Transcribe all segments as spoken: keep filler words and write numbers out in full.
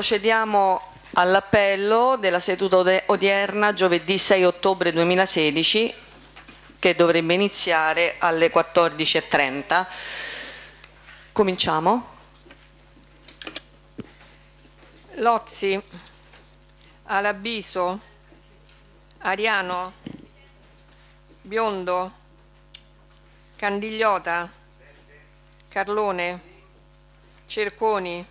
procediamo all'appello della seduta odierna giovedì sei ottobre duemilasedici, che dovrebbe iniziare alle quattordici e trenta. Cominciamo. Lozzi, Alabiso, Ariano, Biondo, Candigliota, Carlone, Cerconi,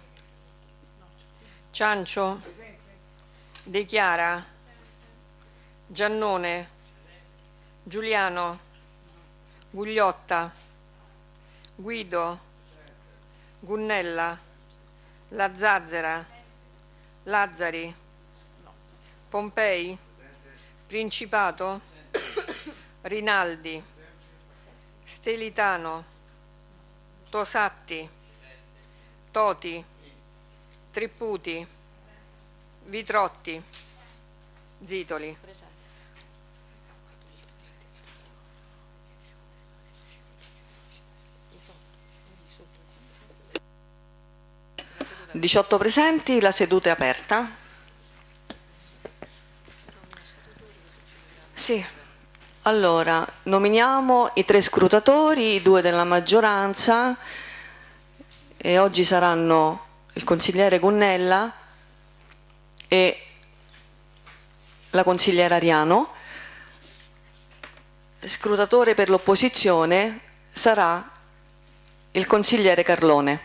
Ciancio, De Chiara, Giannone, Giuliano, Gugliotta, Guido, Gunnella, La Zazzera, Lazzari, Pompei, Principato, Rinaldi, Stelitano, Tosatti, Toti, Tripputi, Vitrotti, Zitoli. diciotto presenti, la seduta è aperta. Sì. Allora, nominiamo i tre scrutatori, i due della maggioranza, e oggi saranno il consigliere Gunnella e la consigliera Ariano. Scrutatore per l'opposizione sarà il consigliere Carlone.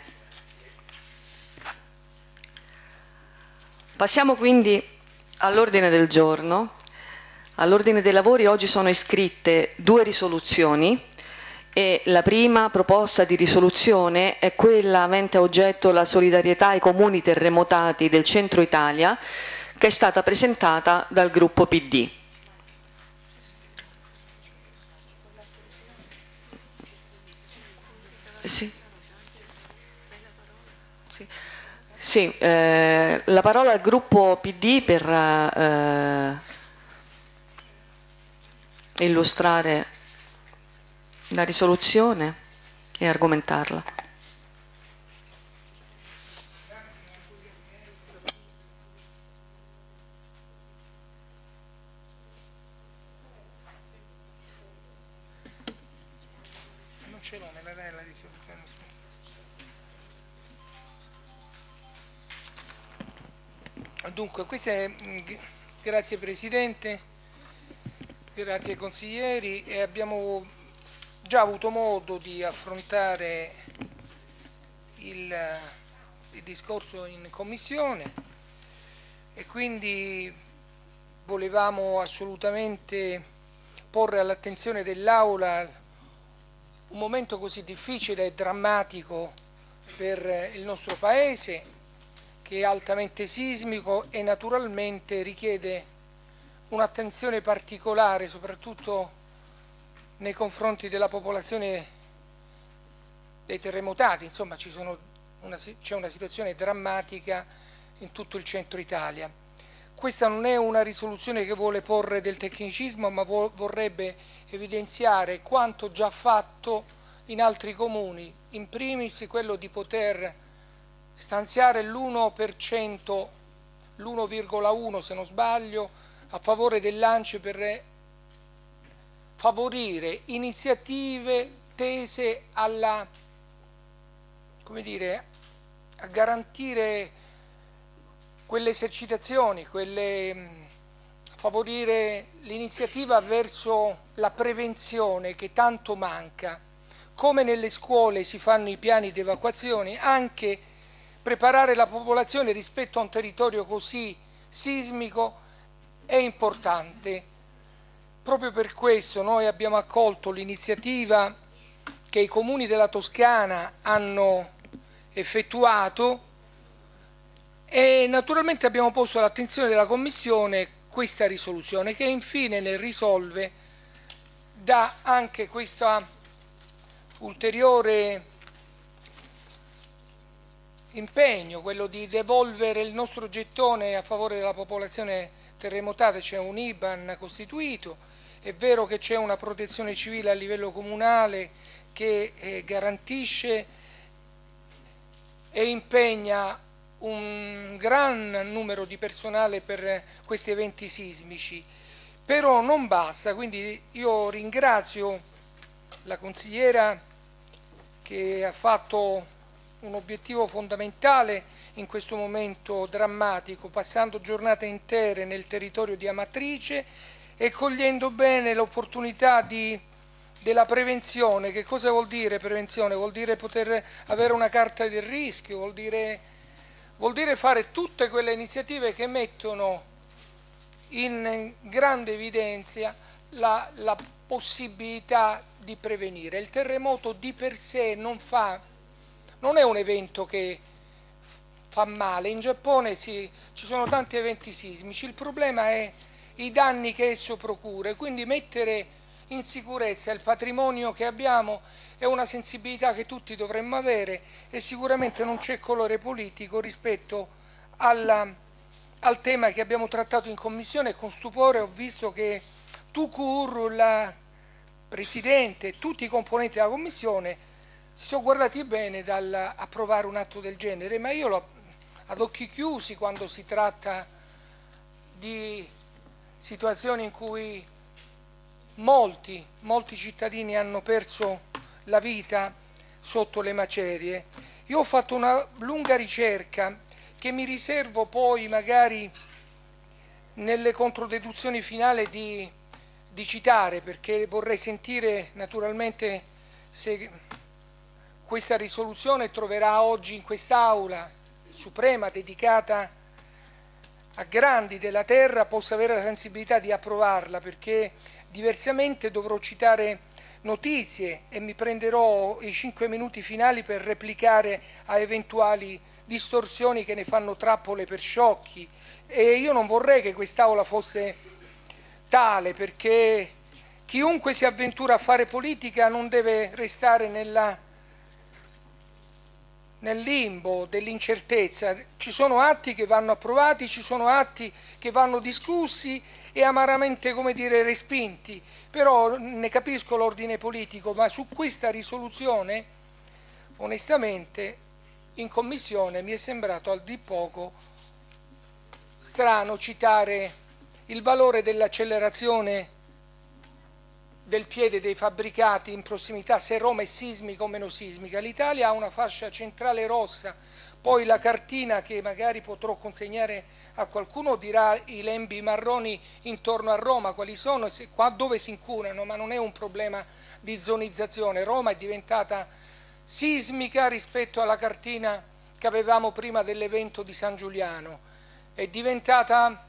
Passiamo quindi all'ordine del giorno. All'ordine dei lavori oggi sono iscritte due risoluzioni e la prima proposta di risoluzione è quella avente a oggetto la solidarietà ai comuni terremotati del centro Italia, che è stata presentata dal gruppo P D. Sì. Sì. Sì, eh, la parola al gruppo P D per eh, illustrare la risoluzione e argomentarla. Non ce l'ho, me la dai la risoluzione? Dunque, questa è, grazie Presidente, grazie consiglieri, e abbiamo già avuto modo di affrontare il, il discorso in commissione e quindi volevamo assolutamente porre all'attenzione dell'Aula un momento così difficile e drammatico per il nostro Paese, che è altamente sismico e naturalmente richiede un'attenzione particolare, soprattutto nei confronti della popolazione dei terremotati. Insomma, c'è una, una situazione drammatica in tutto il centro Italia. Questa non è una risoluzione che vuole porre del tecnicismo, ma vorrebbe evidenziare quanto già fatto in altri comuni, in primis quello di poter stanziare l'uno per cento, l'uno virgola uno se non sbaglio, a favore dell'A N C I per favorire iniziative tese alla, come dire, a garantire quelle esercitazioni, quelle, a favorire l'iniziativa verso la prevenzione che tanto manca. Come nelle scuole si fanno i piani di evacuazione, anche preparare la popolazione rispetto a un territorio così sismico è importante. Proprio per questo noi abbiamo accolto l'iniziativa che i comuni della Toscana hanno effettuato e naturalmente abbiamo posto all'attenzione della Commissione questa risoluzione, che infine ne risolve, dà anche questa ulteriore impegno, quello di devolvere il nostro gettone a favore della popolazione terremotata. C'è un I B A N costituito, è vero che c'è una protezione civile a livello comunale che eh, garantisce e impegna un gran numero di personale per questi eventi sismici, però non basta, quindi io ringrazio la consigliera che ha fatto un obiettivo fondamentale in questo momento drammatico, passando giornate intere nel territorio di Amatrice e cogliendo bene l'opportunità di, della prevenzione. Che cosa vuol dire prevenzione? Vuol dire poter avere una carta del rischio, vuol dire, vuol dire fare tutte quelle iniziative che mettono in grande evidenza la, la possibilità di prevenire. Il terremoto di per sé non fa, non è un evento che fa male. In Giappone si, ci sono tanti eventi sismici, il problema è i danni che esso procura, quindi mettere in sicurezza il patrimonio che abbiamo è una sensibilità che tutti dovremmo avere e sicuramente non c'è colore politico rispetto alla, al tema che abbiamo trattato in commissione. E con stupore ho visto che Tucur, la Presidente e tutti i componenti della commissione si sono guardati bene dall'approvare un atto del genere, ma io lo ad occhi chiusi quando si tratta di situazioni in cui molti, molti cittadini hanno perso la vita sotto le macerie. Io ho fatto una lunga ricerca che mi riservo poi magari nelle controdeduzioni finali di, di citare, perché vorrei sentire naturalmente se questa risoluzione troverà oggi in quest'Aula suprema dedicata a grandi della terra possa avere la sensibilità di approvarla, perché diversamente dovrò citare notizie e mi prenderò i cinque minuti finali per replicare a eventuali distorsioni che ne fanno trappole per sciocchi, e io non vorrei che quest'Aula fosse tale, perché chiunque si avventura a fare politica non deve restare nella nel limbo dell'incertezza. Ci sono atti che vanno approvati, ci sono atti che vanno discussi e amaramente, come dire, respinti, però ne capisco l'ordine politico, ma su questa risoluzione onestamente in commissione mi è sembrato al di poco strano citare il valore dell'accelerazione del piede dei fabbricati in prossimità, se Roma è sismica o meno sismica. L'Italia ha una fascia centrale rossa, poi la cartina che magari potrò consegnare a qualcuno dirà i lembi marroni intorno a Roma quali sono, se, qua dove si incunano, ma non è un problema di zonizzazione. Roma è diventata sismica rispetto alla cartina che avevamo prima dell'evento di San Giuliano, è diventata,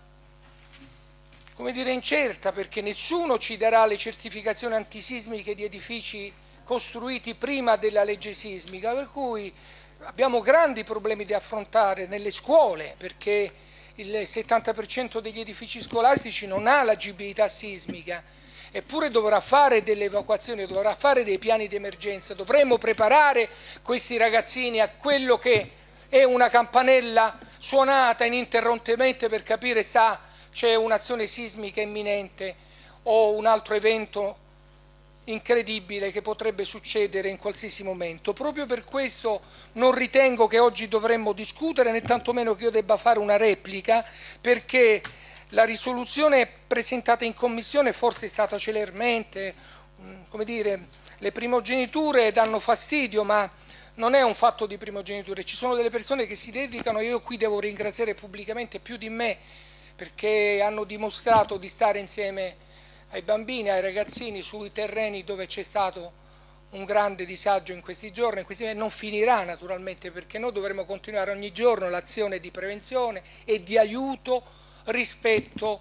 come dire, incerta, perché nessuno ci darà le certificazioni antisismiche di edifici costruiti prima della legge sismica, per cui abbiamo grandi problemi da affrontare nelle scuole, perché il settanta per cento degli edifici scolastici non ha l'agibilità sismica, eppure dovrà fare delle evacuazioni, dovrà fare dei piani di emergenza. Dovremmo preparare questi ragazzini a quello che è una campanella suonata ininterrottamente per capire sta c'è un'azione sismica imminente o un altro evento incredibile che potrebbe succedere in qualsiasi momento. Proprio per questo non ritengo che oggi dovremmo discutere, né tantomeno che io debba fare una replica, perché la risoluzione presentata in commissione forse è stata celermente, come dire, le primogeniture danno fastidio, ma non è un fatto di primogeniture. Ci sono delle persone che si dedicano, e io qui devo ringraziare pubblicamente più di me, perché hanno dimostrato di stare insieme ai bambini, ai ragazzini sui terreni dove c'è stato un grande disagio in questi giorni. In questi non finirà naturalmente, perché noi dovremo continuare ogni giorno l'azione di prevenzione e di aiuto rispetto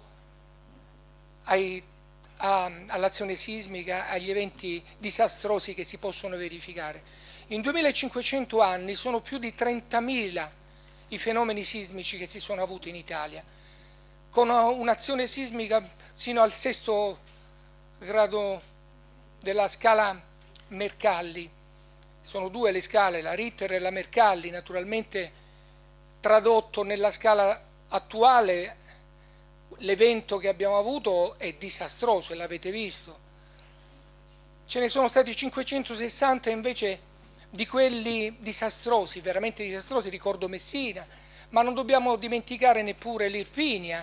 ai, a, all'azione sismica, agli eventi disastrosi che si possono verificare. In duemilacinquecento anni sono più di trentamila i fenomeni sismici che si sono avuti in Italia, con un'azione sismica sino al sesto grado della scala Mercalli. Sono due le scale, la Ritter e la Mercalli. Naturalmente tradotto nella scala attuale l'evento che abbiamo avuto è disastroso e l'avete visto. Ce ne sono stati cinquecentosessanta invece di quelli disastrosi, veramente disastrosi. Ricordo Messina, ma non dobbiamo dimenticare neppure l'Irpinia,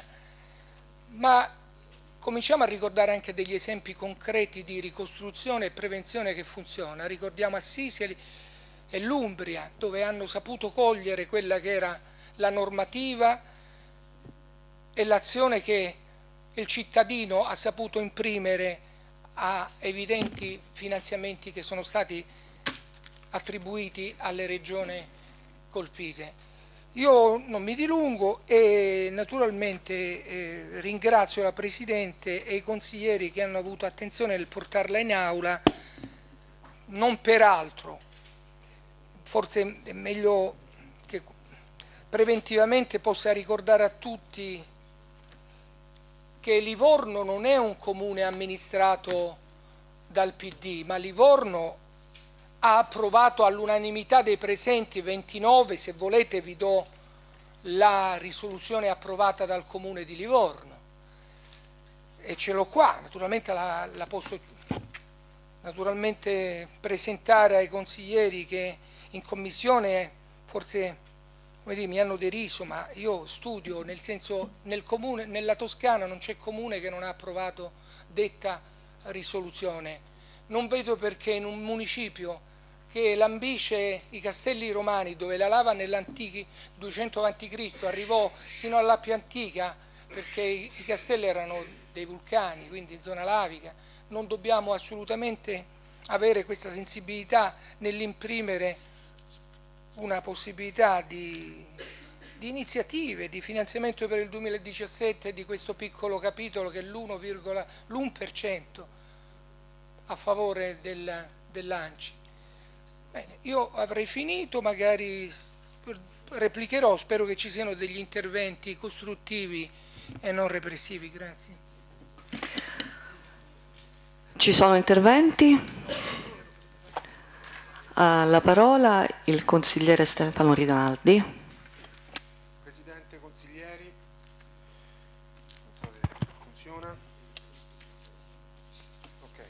ma cominciamo a ricordare anche degli esempi concreti di ricostruzione e prevenzione che funziona. Ricordiamo Assisi e l'Umbria, dove hanno saputo cogliere quella che era la normativa e l'azione che il cittadino ha saputo imprimere a evidenti finanziamenti che sono stati attribuiti alle regioni colpite. Io non mi dilungo e naturalmente eh, ringrazio la Presidente e i consiglieri che hanno avuto attenzione nel portarla in aula, non per altro, forse è meglio che preventivamente possa ricordare a tutti che Livorno non è un comune amministrato dal P D, ma Livorno ha approvato all'unanimità dei presenti, ventinove, se volete vi do la risoluzione approvata dal Comune di Livorno, e ce l'ho qua, naturalmente la, la posso naturalmente presentare ai consiglieri che in commissione forse come dire, mi hanno deriso, ma io studio, nel senso nel comune, nella Toscana non c'è comune che non ha approvato detta risoluzione. Non vedo perché in un municipio che lambisce i castelli romani, dove la lava nell'antichi duecento avanti Cristo arrivò sino alla più antica, perché i castelli erano dei vulcani, quindi in zona lavica, non dobbiamo assolutamente avere questa sensibilità nell'imprimere una possibilità di, di iniziative, di finanziamento per il duemiladiciassette di questo piccolo capitolo che è l'uno per cento a favore del, dell'Anci. Bene, io avrei finito, magari replicherò, spero che ci siano degli interventi costruttivi e non repressivi. Grazie. Ci sono interventi? Ha la parola il consigliere Stefano Rinaldi. Presidente, consiglieri, non so se funziona. Ok.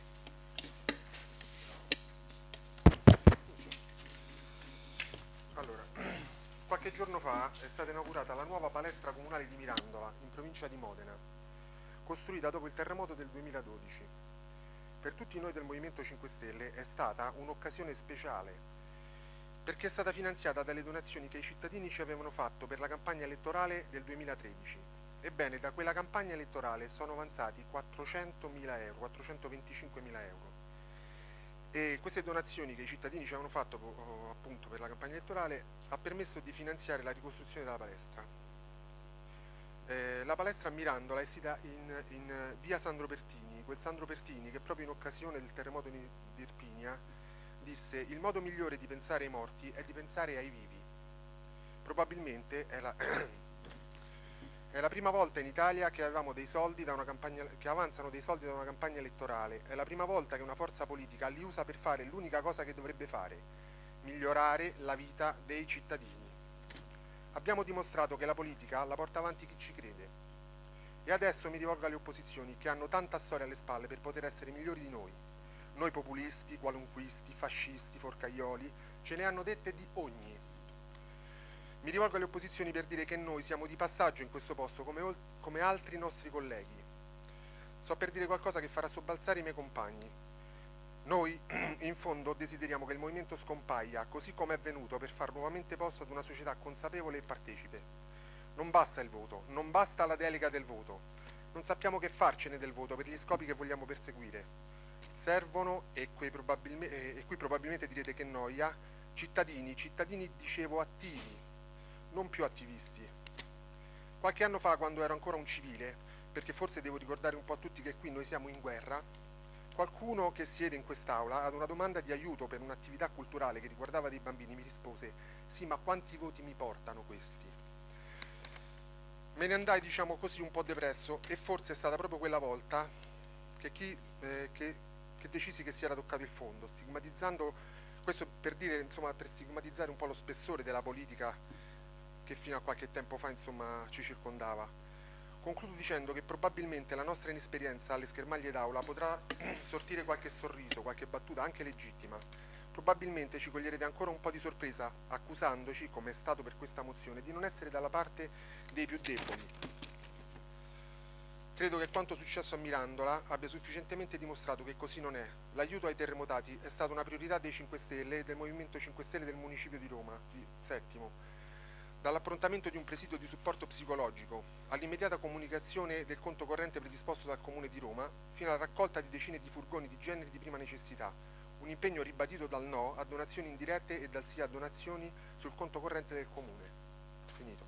Allora, qualche giorno fa è stata inaugurata la nuova palestra comunale di Mirandola, in provincia di Modena, costruita dopo il terremoto del duemiladodici. Per tutti noi del Movimento cinque Stelle è stata un'occasione speciale, perché è stata finanziata dalle donazioni che i cittadini ci avevano fatto per la campagna elettorale del duemilatredici. Ebbene, da quella campagna elettorale sono avanzati quattrocentomila euro, quattrocentoventicinquemila euro. E queste donazioni che i cittadini ci avevano fatto appunto per la campagna elettorale ha permesso di finanziare la ricostruzione della palestra. Eh, la palestra a Mirandola è sita in, in via Sandro Pertini, quel Sandro Pertini che proprio in occasione del terremoto di Irpinia disse: il modo migliore di pensare ai morti è di pensare ai vivi. Probabilmente è la, è la prima volta in Italia che, avevamo dei soldi da una campagna, che avanzano dei soldi da una campagna elettorale, è la prima volta che una forza politica li usa per fare l'unica cosa che dovrebbe fare: migliorare la vita dei cittadini. Abbiamo dimostrato che la politica la porta avanti chi ci crede. E adesso mi rivolgo alle opposizioni che hanno tanta storia alle spalle per poter essere migliori di noi. Noi populisti, qualunquisti, fascisti, forcaioli, ce ne hanno dette di ogni. Mi rivolgo alle opposizioni per dire che noi siamo di passaggio in questo posto come, come altri nostri colleghi. Sto per dire qualcosa che farà sobbalzare i miei compagni. Noi, in fondo, desideriamo che il movimento scompaia, così come è venuto, per far nuovamente posto ad una società consapevole e partecipe. Non basta il voto, non basta la delega del voto. Non sappiamo che farcene del voto per gli scopi che vogliamo perseguire. Servono, e qui probabilmente, e qui probabilmente direte che noia, cittadini, cittadini dicevo attivi, non più attivisti. Qualche anno fa, quando ero ancora un civile, perché forse devo ricordare un po' a tutti che qui noi siamo in guerra, qualcuno che siede in quest'aula ad una domanda di aiuto per un'attività culturale che riguardava dei bambini mi rispose: sì, ma quanti voti mi portano questi? Me ne andai, diciamo così, un po' depresso, e forse è stata proprio quella volta che, chi, eh, che, che decisi che si era toccato il fondo, stigmatizzando, questo per dire, insomma, per stigmatizzare un po' lo spessore della politica che fino a qualche tempo fa, insomma, ci circondava. Concludo dicendo che probabilmente la nostra inesperienza alle schermaglie d'aula potrà sortire qualche sorriso, qualche battuta anche legittima, probabilmente ci coglierete ancora un po' di sorpresa accusandoci, come è stato per questa mozione, di non essere dalla parte dei più deboli. Credo che quanto successo a Mirandola abbia sufficientemente dimostrato che così non è. L'aiuto ai terremotati è stata una priorità dei cinque Stelle e del Movimento cinque Stelle del Municipio di Roma, di Settimo. Dall'approntamento di un presidio di supporto psicologico, all'immediata comunicazione del conto corrente predisposto dal Comune di Roma, fino alla raccolta di decine di furgoni di generi di prima necessità, un impegno ribadito dal no a donazioni indirette e dal sì a donazioni sul conto corrente del Comune. Finito.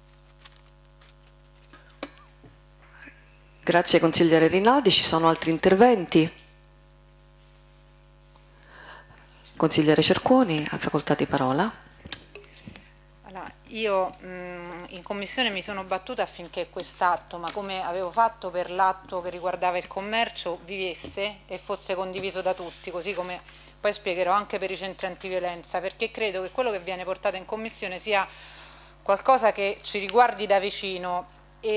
Grazie consigliere Rinaldi, ci sono altri interventi? Consigliere Cerconi, ha facoltà di parola. Allora, io mh, in commissione mi sono battuta affinché quest'atto, ma come avevo fatto per l'atto che riguardava il commercio, vivesse e fosse condiviso da tutti, così come poi spiegherò anche per i centri antiviolenza, perché credo che quello che viene portato in commissione sia qualcosa che ci riguardi da vicino.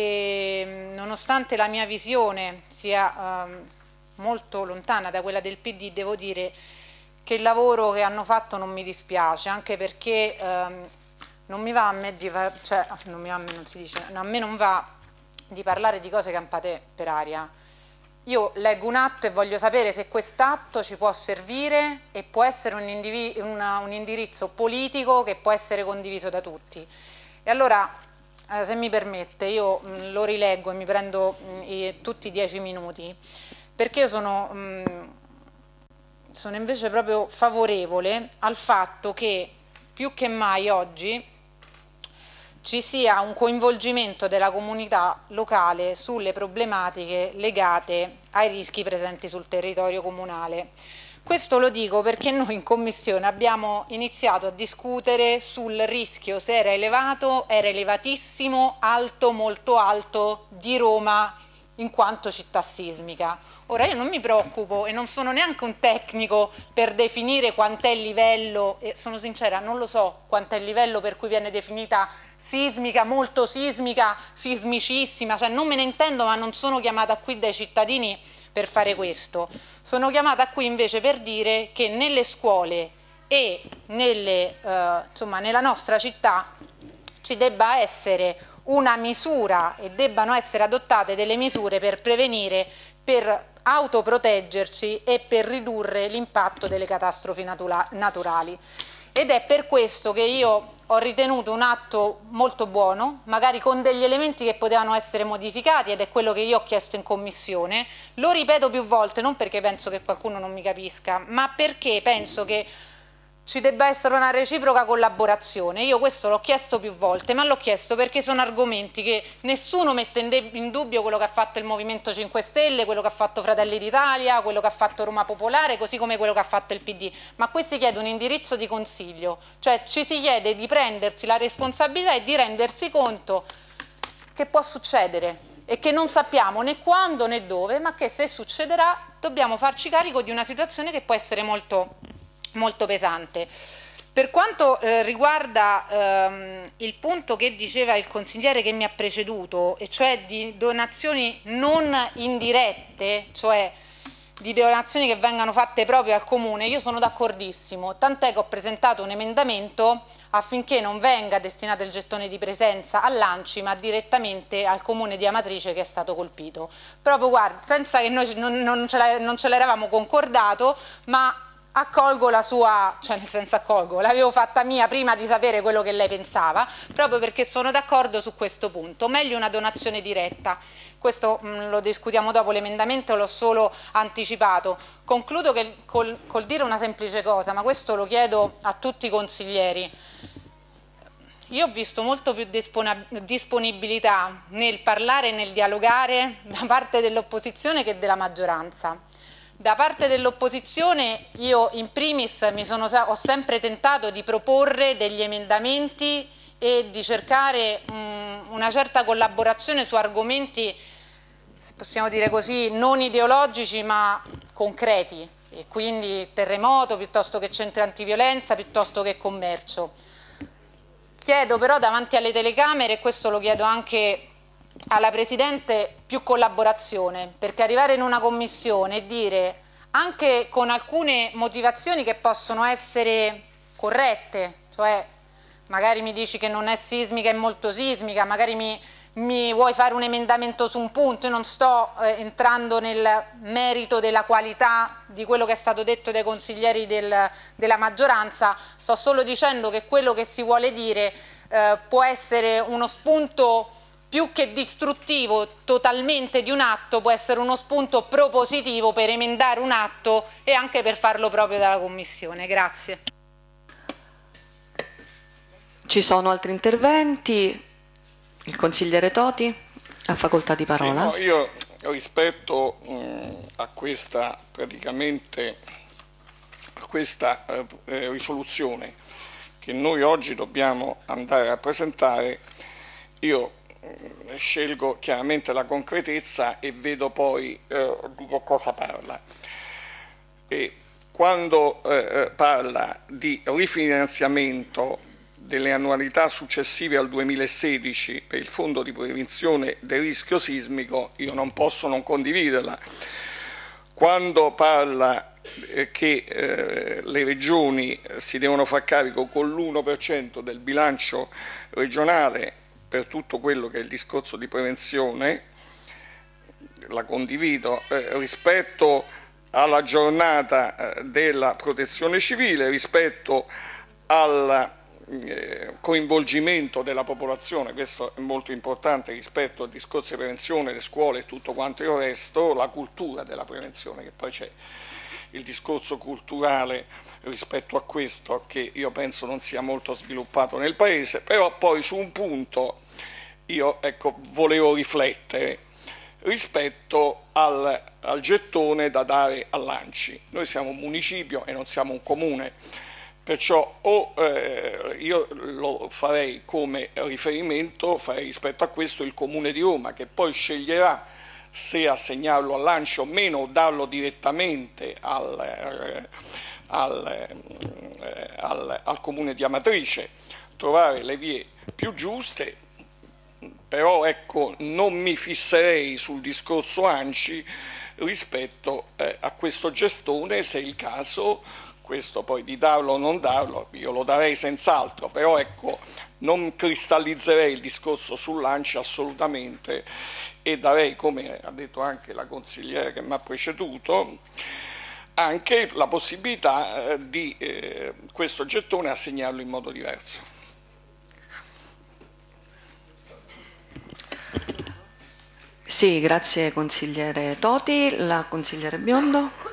E nonostante la mia visione sia um, molto lontana da quella del P D, devo dire che il lavoro che hanno fatto non mi dispiace, anche perché um, non mi va a me di cioè, non mi va a me non si dice, no, a me non va di parlare di cose campate per aria. Io leggo un atto e voglio sapere se quest'atto ci può servire e può essere un, una, un indirizzo politico che può essere condiviso da tutti. E allora, Eh, se mi permette, io mh, lo rileggo e mi prendo mh, i, tutti i dieci minuti, perché io sono, mh, sono invece proprio favorevole al fatto che più che mai oggi ci sia un coinvolgimento della comunità locale sulle problematiche legate ai rischi presenti sul territorio comunale. Questo lo dico perché noi in commissione abbiamo iniziato a discutere sul rischio, se era elevato, era elevatissimo, alto, molto alto, di Roma in quanto città sismica. Ora io non mi preoccupo e non sono neanche un tecnico per definire quant'è il livello, e sono sincera, non lo so quant'è il livello per cui viene definita sismica, molto sismica, sismicissima, cioè non me ne intendo, ma non sono chiamata qui dai cittadini per fare questo. Sono chiamata qui invece per dire che nelle scuole e nelle, eh, insomma, nella nostra città ci debba essere una misura e debbano essere adottate delle misure per prevenire, per autoproteggerci e per ridurre l'impatto delle catastrofi naturali. Ed è per questo che io ho ritenuto un atto molto buono, magari con degli elementi che potevano essere modificati, ed è quello che io ho chiesto in commissione. Lo ripeto più volte, non perché penso che qualcuno non mi capisca, ma perché penso che ci debba essere una reciproca collaborazione. Io questo l'ho chiesto più volte, ma l'ho chiesto perché sono argomenti che nessuno mette in, in dubbio quello che ha fatto il Movimento cinque Stelle, quello che ha fatto Fratelli d'Italia, quello che ha fatto Roma Popolare, così come quello che ha fatto il P D. Ma qui si chiede un indirizzo di consiglio, cioè ci si chiede di prendersi la responsabilità e di rendersi conto che può succedere e che non sappiamo né quando né dove, ma che se succederà dobbiamo farci carico di una situazione che può essere molto molto pesante. Per quanto eh, riguarda ehm, il punto che diceva il consigliere che mi ha preceduto, e cioè di donazioni non indirette, cioè di donazioni che vengano fatte proprio al comune, io sono d'accordissimo, tant'è che ho presentato un emendamento affinché non venga destinato il gettone di presenza all'Anci, ma direttamente al comune di Amatrice che è stato colpito. Proprio, guarda, senza che noi non, non ce l'eravamo concordato, ma accolgo la sua, cioè nel senso accolgo, l'avevo fatta mia prima di sapere quello che lei pensava, proprio perché sono d'accordo su questo punto. Meglio una donazione diretta. Questo mh, lo discutiamo dopo l'emendamento, l'ho solo anticipato. Concludo che, col, col dire una semplice cosa, ma questo lo chiedo a tutti i consiglieri. Io ho visto molto più disponibilità nel parlare e nel dialogare da parte dell'opposizione che della maggioranza. Da parte dell'opposizione io in primis mi sono, ho sempre tentato di proporre degli emendamenti e di cercare um, una certa collaborazione su argomenti, se possiamo dire così, non ideologici ma concreti, e quindi terremoto piuttosto che centri antiviolenza, piuttosto che commercio. Chiedo però davanti alle telecamere, e questo lo chiedo anche alla Presidente, più collaborazione, perché arrivare in una commissione e dire anche con alcune motivazioni che possono essere corrette, cioè magari mi dici che non è sismica, è molto sismica, magari mi, mi vuoi fare un emendamento su un punto, io non sto eh, entrando nel merito della qualità di quello che è stato detto dai consiglieri del, della maggioranza, sto solo dicendo che quello che si vuole dire eh, può essere uno spunto più che distruttivo totalmente di un atto, può essere uno spunto propositivo per emendare un atto e anche per farlo proprio dalla Commissione. Grazie. Ci sono altri interventi? Il consigliere Toti ha facoltà di parola. Sì, no, io rispetto mh, a questa praticamente a questa eh, risoluzione che noi oggi dobbiamo andare a presentare, io mh, scelgo chiaramente la concretezza e vedo poi eh, di che cosa parla. E quando eh, parla di rifinanziamento delle annualità successive al duemilasedici per il Fondo di prevenzione del rischio sismico, io non posso non condividerla. Quando parla eh, che eh, le regioni si devono far carico con l'uno per cento del bilancio regionale per tutto quello che è il discorso di prevenzione, la condivido. Eh, rispetto alla giornata eh, della protezione civile, rispetto al coinvolgimento della popolazione, questo è molto importante rispetto al discorso di prevenzione, le scuole e tutto quanto il resto, la cultura della prevenzione, che poi c'è il discorso culturale rispetto a questo che io penso non sia molto sviluppato nel Paese, però poi su un punto io ecco, volevo riflettere rispetto al, al gettone da dare all'Anci. Noi siamo un municipio e non siamo un comune. Perciò o eh, io lo farei come riferimento, farei rispetto a questo il Comune di Roma, che poi sceglierà se assegnarlo all'Anci o meno o darlo direttamente al, eh, al, eh, al, al Comune di Amatrice, trovare le vie più giuste, però ecco, non mi fisserei sul discorso Anci rispetto eh, a questo gestone, se è il caso. Questo poi di darlo o non darlo, io lo darei senz'altro, però ecco, non cristallizzerei il discorso sull'Anci assolutamente e darei, come ha detto anche la consigliera che mi ha preceduto, anche la possibilità eh, di eh, questo gettone assegnarlo in modo diverso. Sì, grazie consigliere Toti. La consigliere Biondo.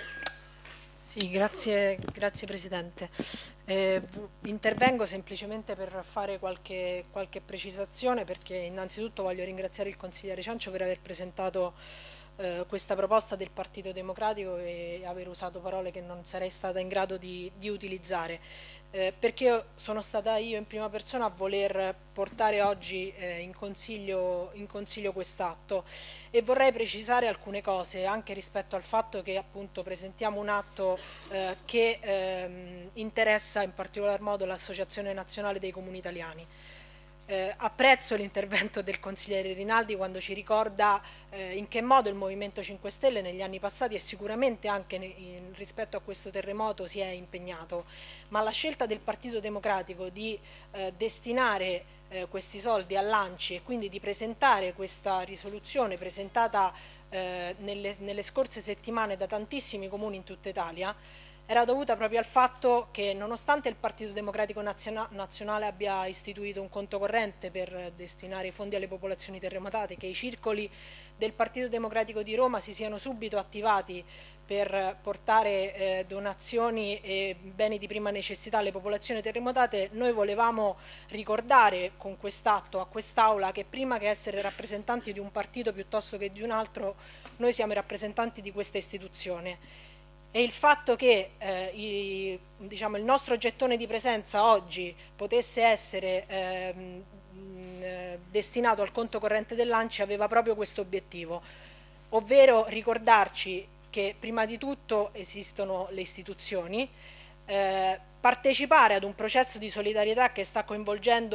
Sì, grazie, grazie Presidente. Eh, intervengo semplicemente per fare qualche, qualche precisazione, perché innanzitutto voglio ringraziare il consigliere Ciancio per aver presentato eh, questa proposta del Partito Democratico e aver usato parole che non sarei stata in grado di, di utilizzare. Eh, perché sono stata io in prima persona a voler portare oggi eh, in consiglio, in consiglio quest'atto, e vorrei precisare alcune cose anche rispetto al fatto che appunto presentiamo un atto eh, che ehm, interessa in particolar modo l'Associazione Nazionale dei Comuni Italiani. Eh, apprezzo l'intervento del consigliere Rinaldi quando ci ricorda eh, in che modo il Movimento cinque Stelle negli anni passati e sicuramente anche in, rispetto a questo terremoto si è impegnato, ma la scelta del Partito Democratico di eh, destinare eh, questi soldi all'Anci e quindi di presentare questa risoluzione presentata eh, nelle, nelle scorse settimane da tantissimi comuni in tutta Italia era dovuta proprio al fatto che, nonostante il Partito Democratico Nazionale abbia istituito un conto corrente per destinare i fondi alle popolazioni terremotate, che i circoli del Partito Democratico di Roma si siano subito attivati per portare eh, donazioni e beni di prima necessità alle popolazioni terremotate, noi volevamo ricordare con quest'atto a quest'Aula che prima che essere rappresentanti di un partito piuttosto che di un altro, noi siamo i rappresentanti di questa istituzione. E il fatto che eh, i, diciamo, il nostro gettone di presenza oggi potesse essere ehm, mh, destinato al conto corrente dell'Anci aveva proprio questo obiettivo, ovvero ricordarci che prima di tutto esistono le istituzioni, eh, partecipare ad un processo di solidarietà che sta coinvolgendo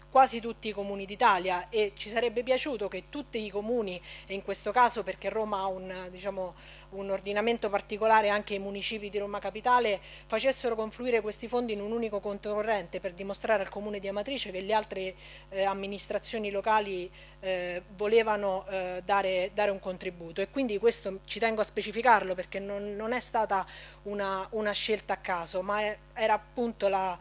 quasi tutti i comuni d'Italia, e ci sarebbe piaciuto che tutti i comuni, e in questo caso perché Roma ha un, diciamo, un ordinamento particolare, anche i municipi di Roma Capitale, facessero confluire questi fondi in un unico conto corrente per dimostrare al comune di Amatrice che le altre eh, amministrazioni locali eh, volevano eh, dare, dare un contributo, e quindi questo ci tengo a specificarlo perché non, non è stata una, una scelta a caso, ma è, era appunto la...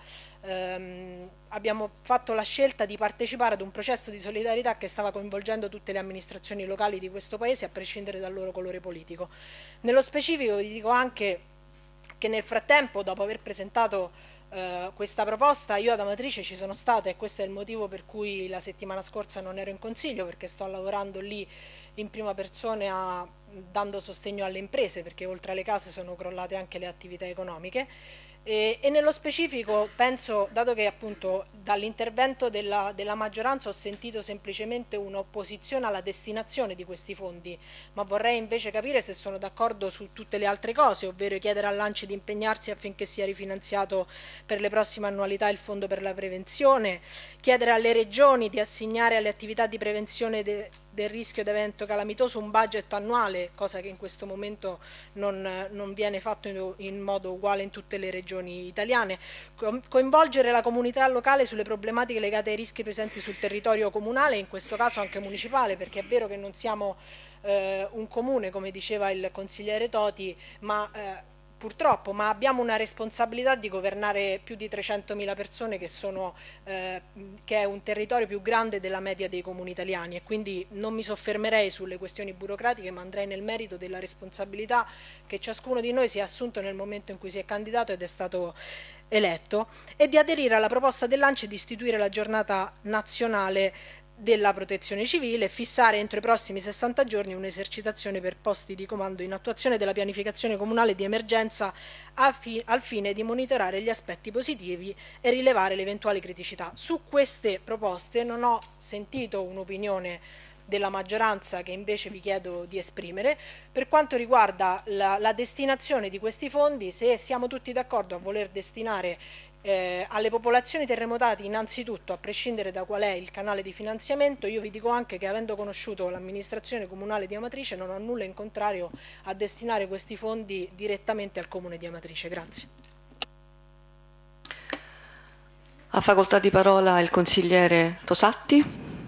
Ehm, abbiamo fatto la scelta di partecipare ad un processo di solidarietà che stava coinvolgendo tutte le amministrazioni locali di questo paese, a prescindere dal loro colore politico. Nello specifico vi dico anche che nel frattempo, dopo aver presentato eh, questa proposta, io ad Amatrice ci sono stata, e questo è il motivo per cui la settimana scorsa non ero in consiglio, perché sto lavorando lì in prima persona, dando sostegno alle imprese, perché oltre alle case sono crollate anche le attività economiche. E, e nello specifico penso, dato che appunto dall'intervento della, della maggioranza ho sentito semplicemente un'opposizione alla destinazione di questi fondi, ma vorrei invece capire se sono d'accordo su tutte le altre cose, ovvero chiedere all'A N C I di impegnarsi affinché sia rifinanziato per le prossime annualità il fondo per la prevenzione, chiedere alle regioni di assegnare alle attività di prevenzione de, del rischio di evento calamitoso un budget annuale, cosa che in questo momento non, non viene fatto in, in modo uguale in tutte le regioni italiane, Co coinvolgere la comunità locale sulle problematiche legate ai rischi presenti sul territorio comunale, in questo caso anche municipale, perché è vero che non siamo eh, un comune, come diceva il consigliere Toti, ma eh, purtroppo, ma abbiamo una responsabilità di governare più di trecentomila persone, che, sono, eh, che è un territorio più grande della media dei comuni italiani, e quindi non mi soffermerei sulle questioni burocratiche, ma andrei nel merito della responsabilità che ciascuno di noi si è assunto nel momento in cui si è candidato ed è stato eletto, e di aderire alla proposta dell'A N C I di istituire la giornata nazionale della protezione civile e fissare entro i prossimi sessanta giorni un'esercitazione per posti di comando in attuazione della pianificazione comunale di emergenza fi al fine di monitorare gli aspetti positivi e rilevare le eventuali criticità. Su queste proposte non ho sentito un'opinione della maggioranza, che invece vi chiedo di esprimere. Per quanto riguarda la, la destinazione di questi fondi, se siamo tutti d'accordo a voler destinare Eh, alle popolazioni terremotate innanzitutto, a prescindere da qual è il canale di finanziamento, io vi dico anche che, avendo conosciuto l'amministrazione comunale di Amatrice, non ho nulla in contrario a destinare questi fondi direttamente al comune di Amatrice. Grazie. Ha facoltà di parola il consigliere Tosatti.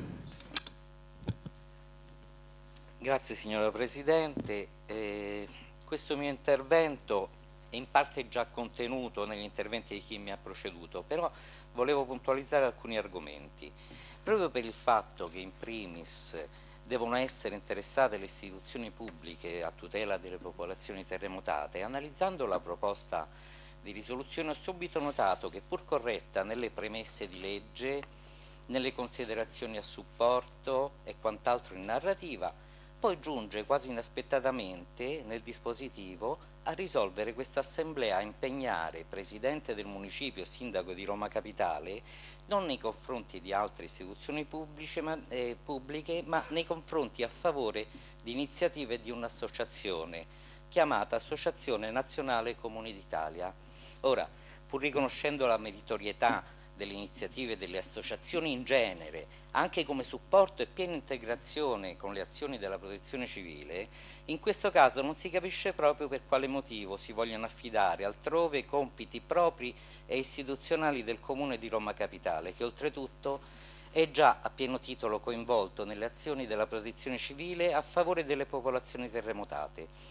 Grazie signora Presidente. Eh, questo mio intervento è in parte già contenuto negli interventi di chi mi ha preceduto, però volevo puntualizzare alcuni argomenti, proprio per il fatto che in primis devono essere interessate le istituzioni pubbliche a tutela delle popolazioni terremotate. Analizzando la proposta di risoluzione ho subito notato che, pur corretta nelle premesse di legge, nelle considerazioni a supporto e quant'altro in narrativa, poi giunge quasi inaspettatamente nel dispositivo a risolvere questa assemblea a impegnare Presidente del Municipio, Sindaco di Roma Capitale, non nei confronti di altre istituzioni pubbliche ma, eh, pubbliche, ma nei confronti a favore di iniziative di un'associazione chiamata Associazione Nazionale Comuni d'Italia. Ora, pur riconoscendo la meritorietà delle iniziative delle associazioni in genere, anche come supporto e piena integrazione con le azioni della protezione civile, in questo caso non si capisce proprio per quale motivo si vogliono affidare altrove compiti propri e istituzionali del Comune di Roma Capitale, che oltretutto è già a pieno titolo coinvolto nelle azioni della protezione civile a favore delle popolazioni terremotate.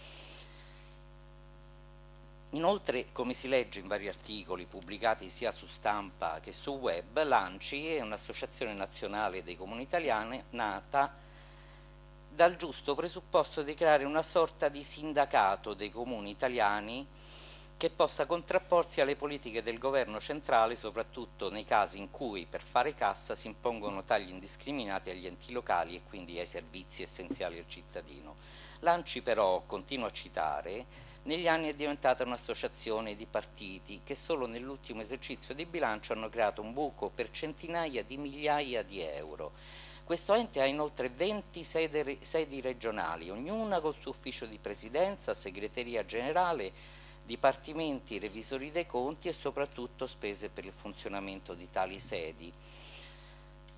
Inoltre, come si legge in vari articoli pubblicati sia su stampa che su web, l'A N C I è un'associazione nazionale dei comuni italiani nata dal giusto presupposto di creare una sorta di sindacato dei comuni italiani che possa contrapporsi alle politiche del governo centrale, soprattutto nei casi in cui per fare cassa si impongono tagli indiscriminati agli enti locali e quindi ai servizi essenziali al cittadino. L'A N C I però, continua a citare, negli anni è diventata un'associazione di partiti che solo nell'ultimo esercizio di bilancio hanno creato un buco per centinaia di migliaia di euro. Questo ente ha inoltre venti sedi, sedi regionali, ognuna col suo ufficio di presidenza, segreteria generale, dipartimenti, revisori dei conti e soprattutto spese per il funzionamento di tali sedi.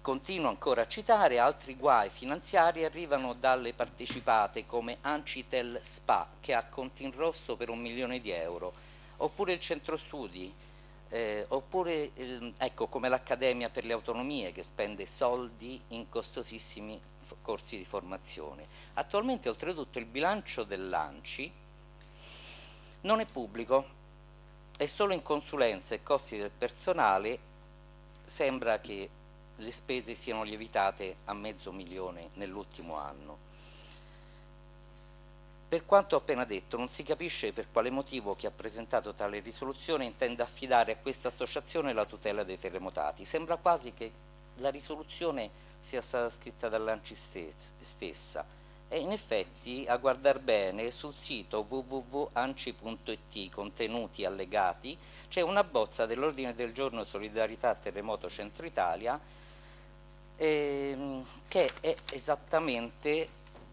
continuo ancora a citare, altri guai finanziari arrivano dalle partecipate come Ancitel Spa, che ha conti in rosso per un milione di euro, oppure il centro studi, eh, oppure eh, ecco, come l'Accademia per le Autonomie, che spende soldi in costosissimi corsi di formazione. Attualmente oltretutto il bilancio dell'Anci non è pubblico, è solo in consulenza e costi del personale sembra che le spese siano lievitate a mezzo milione nell'ultimo anno. Per quanto ho appena detto, non si capisce per quale motivo chi ha presentato tale risoluzione intenda affidare a questa associazione la tutela dei terremotati. Sembra quasi che la risoluzione sia stata scritta dall'Anci stessa e in effetti, a guardar bene, sul sito w w w punto anci punto i t contenuti allegati c'è una bozza dell'ordine del giorno Solidarietà Terremoto Centro Italia ehm, che è esattamente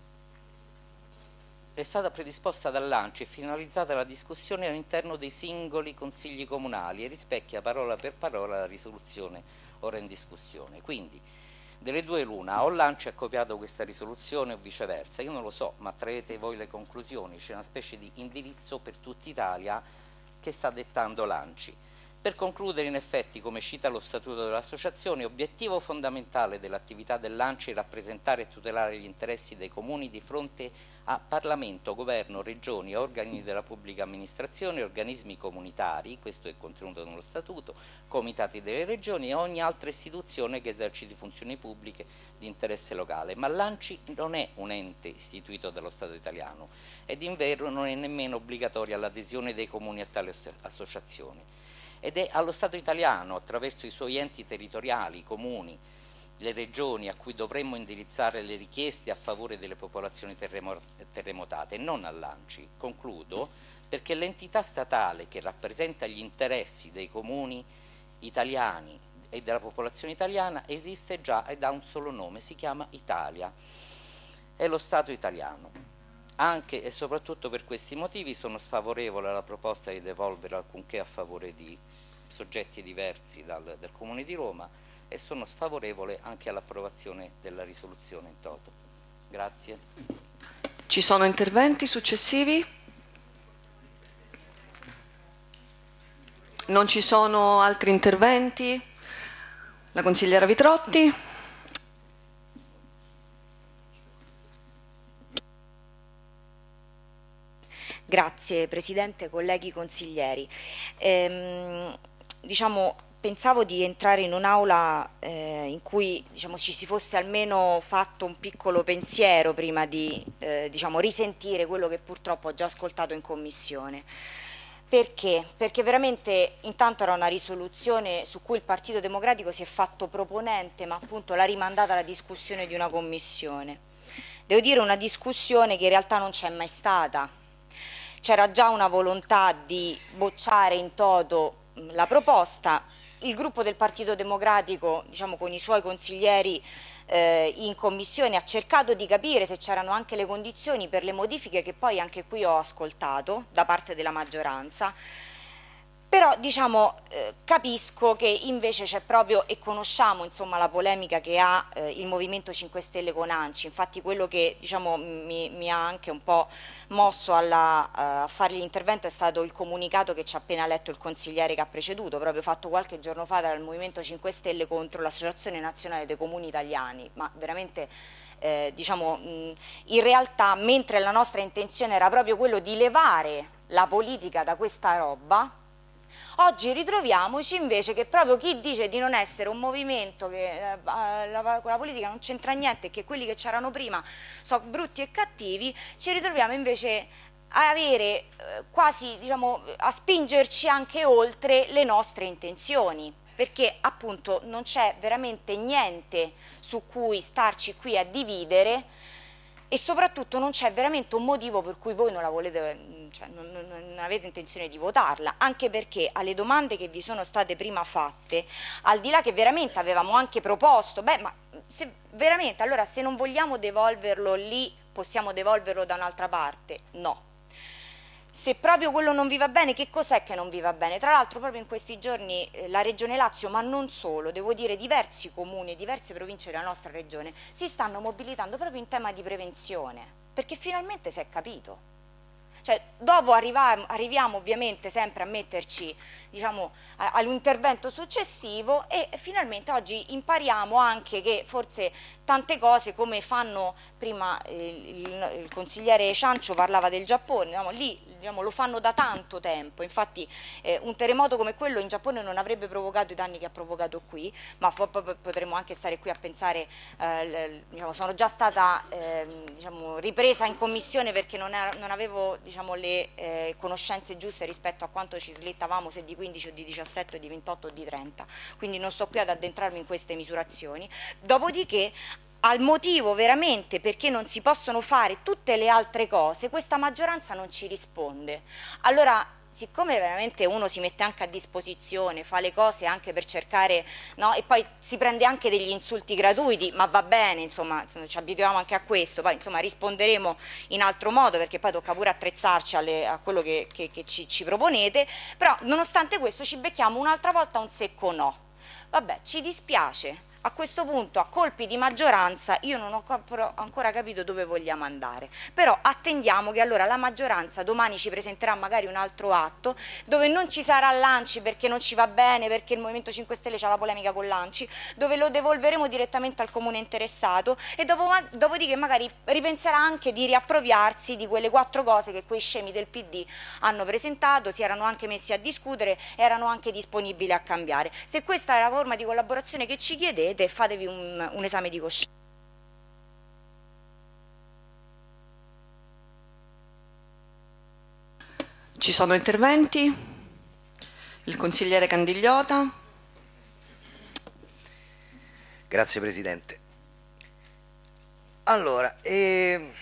è stata predisposta dall'Anci e finalizzata alla discussione all'interno dei singoli consigli comunali e rispecchia parola per parola la risoluzione ora in discussione. Quindi, delle due l'una, o l'Anci ha copiato questa risoluzione o viceversa, io non lo so, ma traete voi le conclusioni, c'è una specie di indirizzo per tutta Italia che sta dettando l'Anci. Per concludere, in effetti, come cita lo statuto dell'associazione, obiettivo fondamentale dell'attività dell'Anci è rappresentare e tutelare gli interessi dei comuni di fronte a Parlamento, Governo, Regioni, organi della pubblica amministrazione, organismi comunitari, questo è contenuto nello statuto, comitati delle regioni e ogni altra istituzione che eserciti funzioni pubbliche di interesse locale. Ma l'Anci non è un ente istituito dallo Stato italiano ed in vero non è nemmeno obbligatoria l'adesione dei comuni a tale associazione. Ed è allo Stato italiano, attraverso i suoi enti territoriali, i comuni, le regioni, a cui dovremmo indirizzare le richieste a favore delle popolazioni terremotate, e non all'Anci. Concludo, perché l'entità statale che rappresenta gli interessi dei comuni italiani e della popolazione italiana esiste già ed ha un solo nome, si chiama Italia, è lo Stato italiano. Anche e soprattutto per questi motivi sono sfavorevole alla proposta di devolvere alcunché a favore di soggetti diversi dal, dal Comune di Roma e sono sfavorevole anche all'approvazione della risoluzione in toto. Grazie. Ci sono interventi successivi? Non ci sono altri interventi? La consigliera Vitrotti. Grazie Presidente, colleghi consiglieri. Ehm, diciamo, pensavo di entrare in un'aula eh, in cui diciamo, ci si fosse almeno fatto un piccolo pensiero prima di eh, diciamo, risentire quello che purtroppo ho già ascoltato in Commissione. Perché? Perché veramente intanto era una risoluzione su cui il Partito Democratico si è fatto proponente, ma appunto l'ha rimandata alla discussione di una Commissione. Devo dire una discussione che in realtà non c'è mai stata. C'era già una volontà di bocciare in toto la proposta, il gruppo del Partito Democratico, diciamo, con i suoi consiglieri eh, in Commissione ha cercato di capire se c'erano anche le condizioni per le modifiche che poi anche qui ho ascoltato da parte della maggioranza. Però diciamo, eh, capisco che invece c'è proprio, e conosciamo insomma, la polemica che ha eh, il Movimento cinque Stelle con Anci, infatti quello che diciamo, mi, mi ha anche un po' mosso alla, uh, a fargli l'intervento è stato il comunicato che ci ha appena letto il consigliere che ha preceduto, proprio fatto qualche giorno fa dal Movimento cinque Stelle contro l'Associazione Nazionale dei Comuni Italiani, ma veramente eh, diciamo, mh, in realtà mentre la nostra intenzione era proprio quello di levare la politica da questa roba, oggi ritroviamoci invece che proprio chi dice di non essere un movimento che eh, la, con la politica non c'entra niente e che quelli che c'erano prima sono brutti e cattivi, ci ritroviamo invece a avere eh, quasi, diciamo, a spingerci anche oltre le nostre intenzioni, perché appunto non c'è veramente niente su cui starci qui a dividere e soprattutto non c'è veramente un motivo per cui voi non la volete, cioè non, non, non avete intenzione di votarla, anche perché alle domande che vi sono state prima fatte, al di là che veramente avevamo anche proposto, beh ma se veramente, allora se non vogliamo devolverlo lì, possiamo devolverlo da un'altra parte? No. se proprio quello non vi va bene, che cos'è che non vi va bene? Tra l'altro proprio in questi giorni eh, la Regione Lazio, ma non solo, devo dire diversi comuni, diverse province della nostra regione, si stanno mobilitando proprio in tema di prevenzione, perché finalmente si è capito. Cioè, dopo arriviamo, arriviamo ovviamente sempre a metterci, diciamo, all'intervento successivo e finalmente oggi impariamo anche che forse tante cose, come fanno prima eh, il, il consigliere Ciancio parlava del Giappone, diciamo, lì diciamo, lo fanno da tanto tempo, infatti eh, un terremoto come quello in Giappone non avrebbe provocato i danni che ha provocato qui, ma potremmo anche stare qui a pensare, eh, diciamo, sono già stata eh, diciamo, ripresa in commissione perché non, era, non avevo diciamo, le eh, conoscenze giuste rispetto a quanto ci slittavamo, se di quindici o di diciassette o di ventotto o di trenta, quindi non sto qui ad addentrarmi in queste misurazioni. Dopodiché al motivo veramente perché non si possono fare tutte le altre cose, questa maggioranza non ci risponde. Allora, siccome veramente uno si mette anche a disposizione, fa le cose anche per cercare, no? E poi si prende anche degli insulti gratuiti, ma va bene, insomma, ci abituiamo anche a questo, poi insomma risponderemo in altro modo perché poi tocca pure attrezzarci alle, a quello che, che, che ci, ci proponete, però nonostante questo ci becchiamo un'altra volta un secco no. Vabbè, ci dispiace. A questo punto, a colpi di maggioranza, io non ho ancora capito dove vogliamo andare, però attendiamo che allora la maggioranza domani ci presenterà magari un altro atto dove non ci sarà l'Anci perché non ci va bene, perché il Movimento cinque Stelle c'ha la polemica con l'Anci, dove lo devolveremo direttamente al comune interessato e dopo, dopodiché magari ripenserà anche di riappropriarsi di quelle quattro cose che quei scemi del P D hanno presentato, si erano anche messi a discutere, erano anche disponibili a cambiare. Se questa è la forma di collaborazione che ci chiedete, fatevi un, un esame di coscienza. Ci sono interventi? Il consigliere Candigliota. Grazie Presidente. Allora, eh,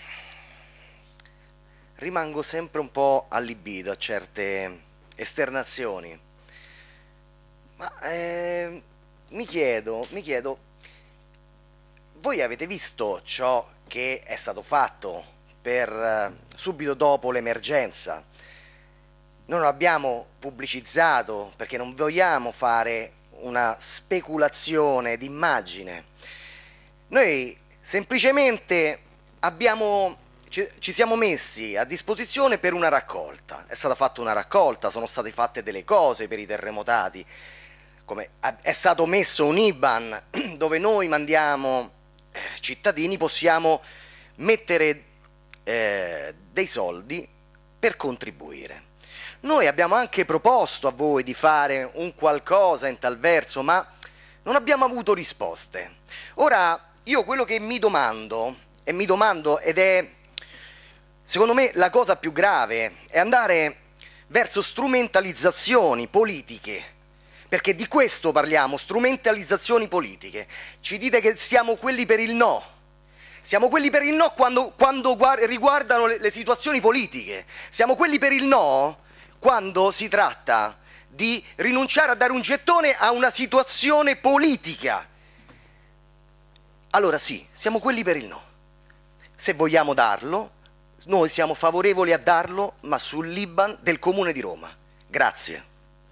rimango sempre un po' allibito a certe esternazioni, ma eh, Mi chiedo, mi chiedo, voi avete visto ciò che è stato fatto per eh, subito dopo l'emergenza? Non lo abbiamo pubblicizzato perché non vogliamo fare una speculazione d'immagine. Noi semplicemente abbiamo, ci, ci siamo messi a disposizione per una raccolta. È stata fatta una raccolta, sono state fatte delle cose per i terremotati. Come è stato messo un I B A N dove noi mandiamo eh, cittadini, possiamo mettere eh, dei soldi per contribuire. Noi abbiamo anche proposto a voi di fare un qualcosa in tal verso, ma non abbiamo avuto risposte. Ora, io quello che mi domando, e mi domando, ed è secondo me la cosa più grave, è andare verso strumentalizzazioni politiche. Perché di questo parliamo, strumentalizzazioni politiche. Ci dite che siamo quelli per il no. Siamo quelli per il no quando, quando riguardano le, le situazioni politiche. Siamo quelli per il no quando si tratta di rinunciare a dare un gettone a una situazione politica. Allora sì, siamo quelli per il no. Se vogliamo darlo, noi siamo favorevoli a darlo, ma sull'I B A N del Comune di Roma. Grazie.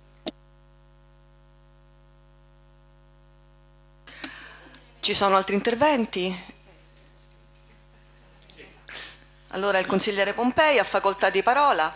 Ci sono altri interventi? Allora il consigliere Pompei ha facoltà di parola.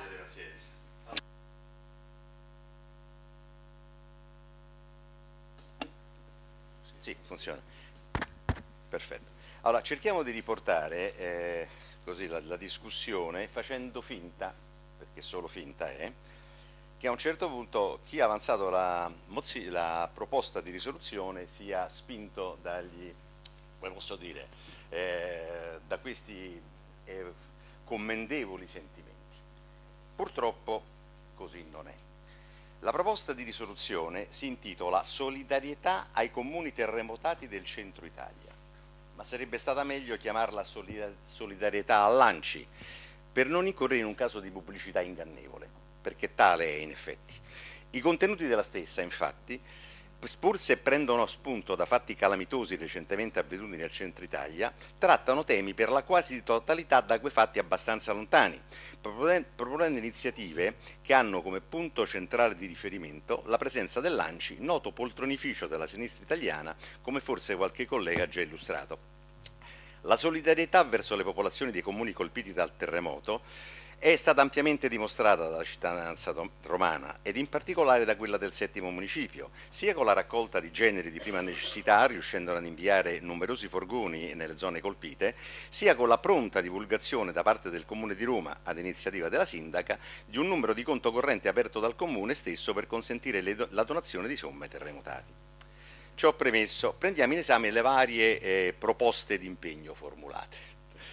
Sì, funziona. Perfetto. Allora, cerchiamo di riportare eh, così la, la discussione facendo finta, perché solo finta è, che a un certo punto chi ha avanzato la, la proposta di risoluzione sia spinto dagli, come posso dire, eh, da questi eh, commendevoli sentimenti. Purtroppo così non è. La proposta di risoluzione si intitola Solidarietà ai comuni terremotati del centro Italia, ma sarebbe stata meglio chiamarla Solidarietà all'Anci, per non incorrere in un caso di pubblicità ingannevole, perché tale è in effetti. I contenuti della stessa, infatti, pur se prendono spunto da fatti calamitosi recentemente avvenuti nel centro Italia, trattano temi per la quasi totalità da quei fatti abbastanza lontani, proponendo iniziative che hanno come punto centrale di riferimento la presenza dell'A N C I, noto poltronificio della sinistra italiana, come forse qualche collega ha già illustrato. La solidarietà verso le popolazioni dei comuni colpiti dal terremoto è stata ampiamente dimostrata dalla cittadinanza romana ed in particolare da quella del settimo municipio, sia con la raccolta di generi di prima necessità, riuscendo ad inviare numerosi furgoni nelle zone colpite, sia con la pronta divulgazione da parte del Comune di Roma, ad iniziativa della sindaca, di un numero di conto corrente aperto dal Comune stesso per consentire le do- la donazione di somme ai terremotati. Ciò premesso, prendiamo in esame le varie eh, proposte di impegno formulate.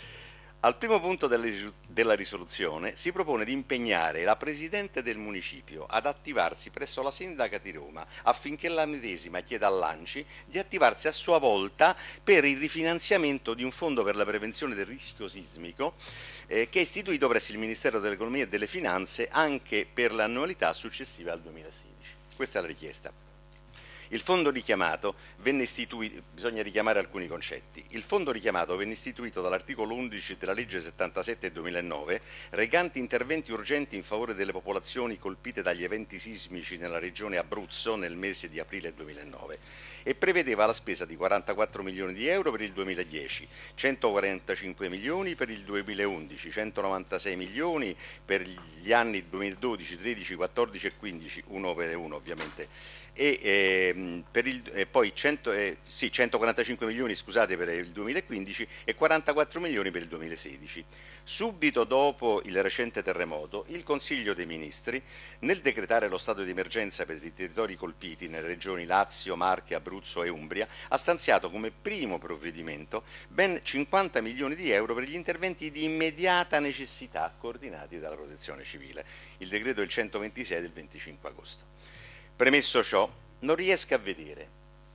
Al primo punto della risoluzione si propone di impegnare la Presidente del Municipio ad attivarsi presso la Sindaca di Roma affinché la medesima chieda all'A N C I di attivarsi a sua volta per il rifinanziamento di un fondo per la prevenzione del rischio sismico eh, che è istituito presso il Ministero dell'Economia e delle Finanze anche per l'annualità successiva al duemilasedici. Questa è la richiesta. Il fondo richiamato venne istituito, bisogna richiamare alcuni concetti. Il fondo richiamato venne istituito dall'articolo undici della legge settantasette duemilanove, recante interventi urgenti in favore delle popolazioni colpite dagli eventi sismici nella regione Abruzzo nel mese di aprile duemilanove e prevedeva la spesa di quarantaquattro milioni di euro per il duemiladieci, centoquarantacinque milioni per il duemilaundici, centonovantasei milioni per gli anni duemiladodici, tredici, quattordici e quindici, uno per uno ovviamente. E, eh, per il, eh, poi cento, eh, sì, centoquarantacinque milioni scusate, per il duemilaquindici e quarantaquattro milioni per il duemilasedici. Subito dopo il recente terremoto, il Consiglio dei Ministri, nel decretare lo stato di emergenza per i territori colpiti nelle regioni Lazio, Marche, Abruzzo e Umbria, ha stanziato come primo provvedimento ben cinquanta milioni di euro per gli interventi di immediata necessità coordinati dalla Protezione Civile. Il decreto è il centoventisei del venticinque agosto. Premesso ciò, non riesco a vedere,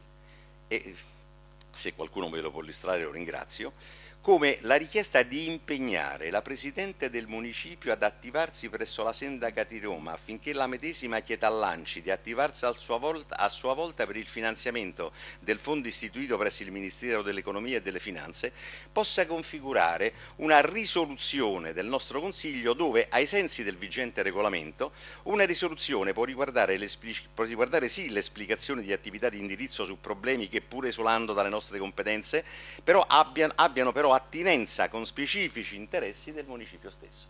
e se qualcuno me lo può illustrare lo ringrazio, come la richiesta di impegnare la Presidente del Municipio ad attivarsi presso la Sindaca di Roma affinché la medesima chieda all'A N C I di attivarsi a sua volta, a sua volta per il finanziamento del fondo istituito presso il Ministero dell'Economia e delle Finanze possa configurare una risoluzione del nostro Consiglio dove, ai sensi del vigente regolamento, una risoluzione può riguardare, può riguardare sì l'esplicazione di attività di indirizzo su problemi che, pur esulando dalle nostre competenze, però abbiano, abbiano però attinenza con specifici interessi del municipio stesso.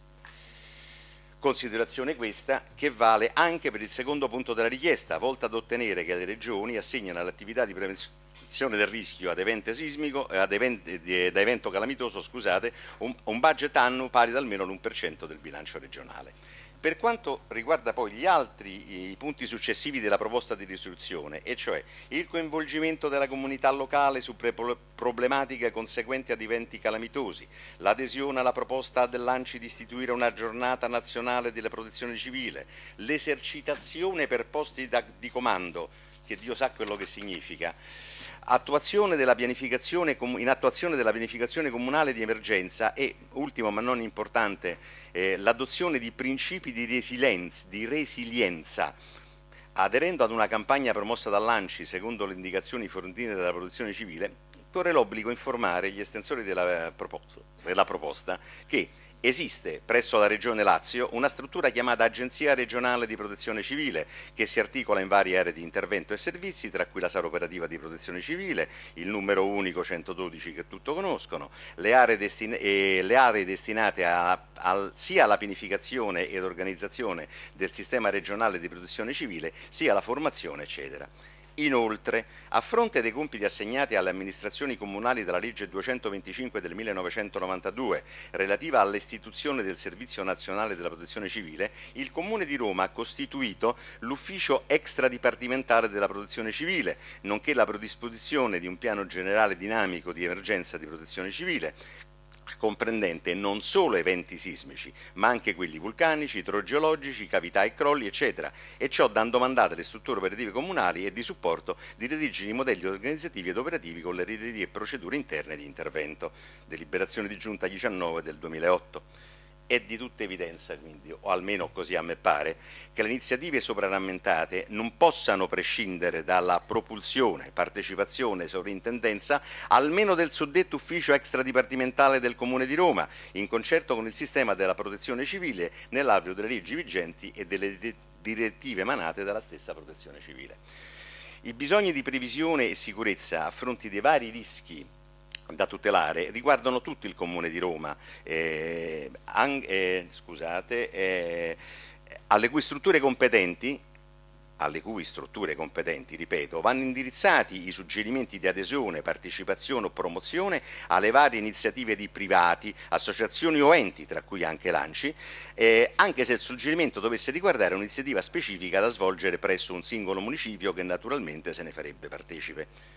Considerazione questa che vale anche per il secondo punto della richiesta, volta ad ottenere che le regioni assegnino all'attività di prevenzione del rischio ad evento sismico, ad evento, da evento calamitoso, scusate, un, un budget annuo pari ad almeno l'uno per cento del bilancio regionale. Per quanto riguarda poi gli altri i punti successivi della proposta di risoluzione, e cioè il coinvolgimento della comunità locale su problematiche conseguenti ad eventi calamitosi, l'adesione alla proposta dell'A N C I di istituire una giornata nazionale della protezione civile, l'esercitazione per posti da, di comando, che Dio sa quello che significa, attuazione della pianificazione, in attuazione della pianificazione comunale di emergenza e, ultimo ma non importante, eh, l'adozione di principi di resilienza, di resilienza, aderendo ad una campagna promossa dall'A N C I secondo le indicazioni fornite dalla Protezione Civile, corre l'obbligo di informare gli estensori della proposta, della proposta che esiste presso la Regione Lazio una struttura chiamata Agenzia Regionale di Protezione Civile che si articola in varie aree di intervento e servizi, tra cui la sala operativa di Protezione Civile, il numero unico centododici che tutti conoscono, le aree, destin- e le aree destinate a, a, sia alla pianificazione ed organizzazione del sistema regionale di protezione civile, sia alla formazione, eccetera. Inoltre, a fronte dei compiti assegnati alle amministrazioni comunali dalla legge duecentoventicinque del millenovecentonovantadue relativa all'istituzione del Servizio Nazionale della Protezione Civile, il Comune di Roma ha costituito l'ufficio extradipartimentale della Protezione Civile, nonché la predisposizione di un piano generale dinamico di emergenza di protezione civile, comprendente non solo eventi sismici, ma anche quelli vulcanici, idrogeologici, cavità e crolli, eccetera, e ciò dando mandato alle strutture operative comunali e di supporto di redigere i modelli organizzativi ed operativi con le reti e procedure interne di intervento. Deliberazione di Giunta diciannove del duemilaotto. È di tutta evidenza, quindi, o almeno così a me pare, che le iniziative soprarammentate non possano prescindere dalla propulsione, partecipazione e sovrintendenza almeno del suddetto ufficio extradipartimentale del Comune di Roma, in concerto con il sistema della protezione civile nell'ambito delle leggi vigenti e delle direttive emanate dalla stessa protezione civile. I bisogni di previsione e sicurezza a fronte dei vari rischi da tutelare riguardano tutto il Comune di Roma, eh, an- eh, scusate, eh, alle cui strutture competenti, alle cui strutture competenti, ripeto, vanno indirizzati i suggerimenti di adesione, partecipazione o promozione alle varie iniziative di privati, associazioni o enti, tra cui anche l'ANCI, eh, anche se il suggerimento dovesse riguardare un'iniziativa specifica da svolgere presso un singolo municipio che naturalmente se ne farebbe partecipe.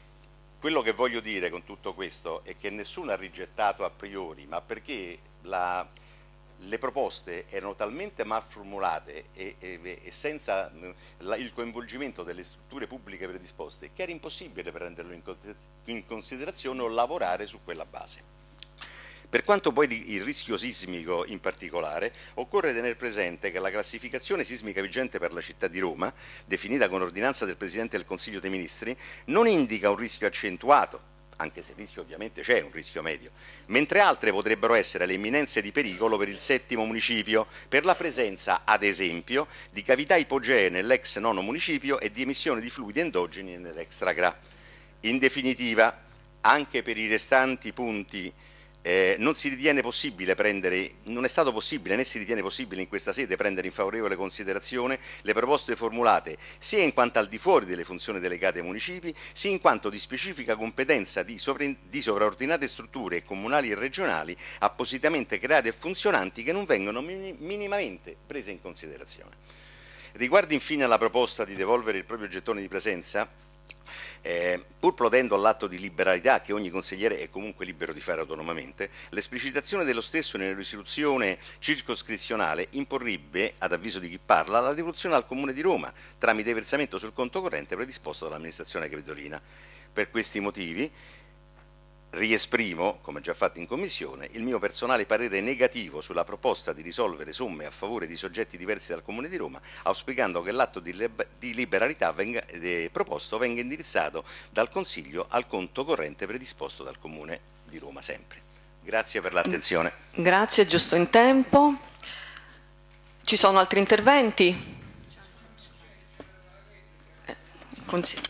Quello che voglio dire con tutto questo è che nessuno ha rigettato a priori, ma perché la, le proposte erano talmente mal formulate e, e, e senza la, il coinvolgimento delle strutture pubbliche predisposte che era impossibile prenderlo in, in considerazione o lavorare su quella base. Per quanto poi il rischio sismico in particolare, occorre tenere presente che la classificazione sismica vigente per la città di Roma, definita con ordinanza del Presidente del Consiglio dei Ministri, non indica un rischio accentuato, anche se il rischio ovviamente c'è, un rischio medio, mentre altre potrebbero essere le imminenze di pericolo per il settimo municipio, per la presenza, ad esempio, di cavità ipogee nell'ex nono municipio e di emissione di fluidi endogeni nell'extragra. In definitiva, anche per i restanti punti Eh, non si ritiene possibile prendere, non è stato possibile né si ritiene possibile in questa sede prendere in favorevole considerazione le proposte formulate sia in quanto al di fuori delle funzioni delegate ai municipi, sia in quanto di specifica competenza di, sovra- di sovraordinate strutture comunali e regionali appositamente create e funzionanti che non vengono min- minimamente prese in considerazione. Riguardo infine alla proposta di devolvere il proprio gettone di presenza, Eh, pur plodendo all'atto di liberalità che ogni consigliere è comunque libero di fare autonomamente, l'esplicitazione dello stesso nella risoluzione circoscrizionale imporrebbe, ad avviso di chi parla, la devoluzione al Comune di Roma tramite versamento sul conto corrente predisposto dall'amministrazione capitolina. Per questi motivi riesprimo, come già fatto in Commissione, il mio personale parere negativo sulla proposta di risolvere somme a favore di soggetti diversi dal Comune di Roma, auspicando che l'atto di, di liberalità venga, eh, proposto venga indirizzato dal Consiglio al conto corrente predisposto dal Comune di Roma sempre. Grazie per l'attenzione. Grazie, giusto in tempo. Ci sono altri interventi? Eh, consiglio.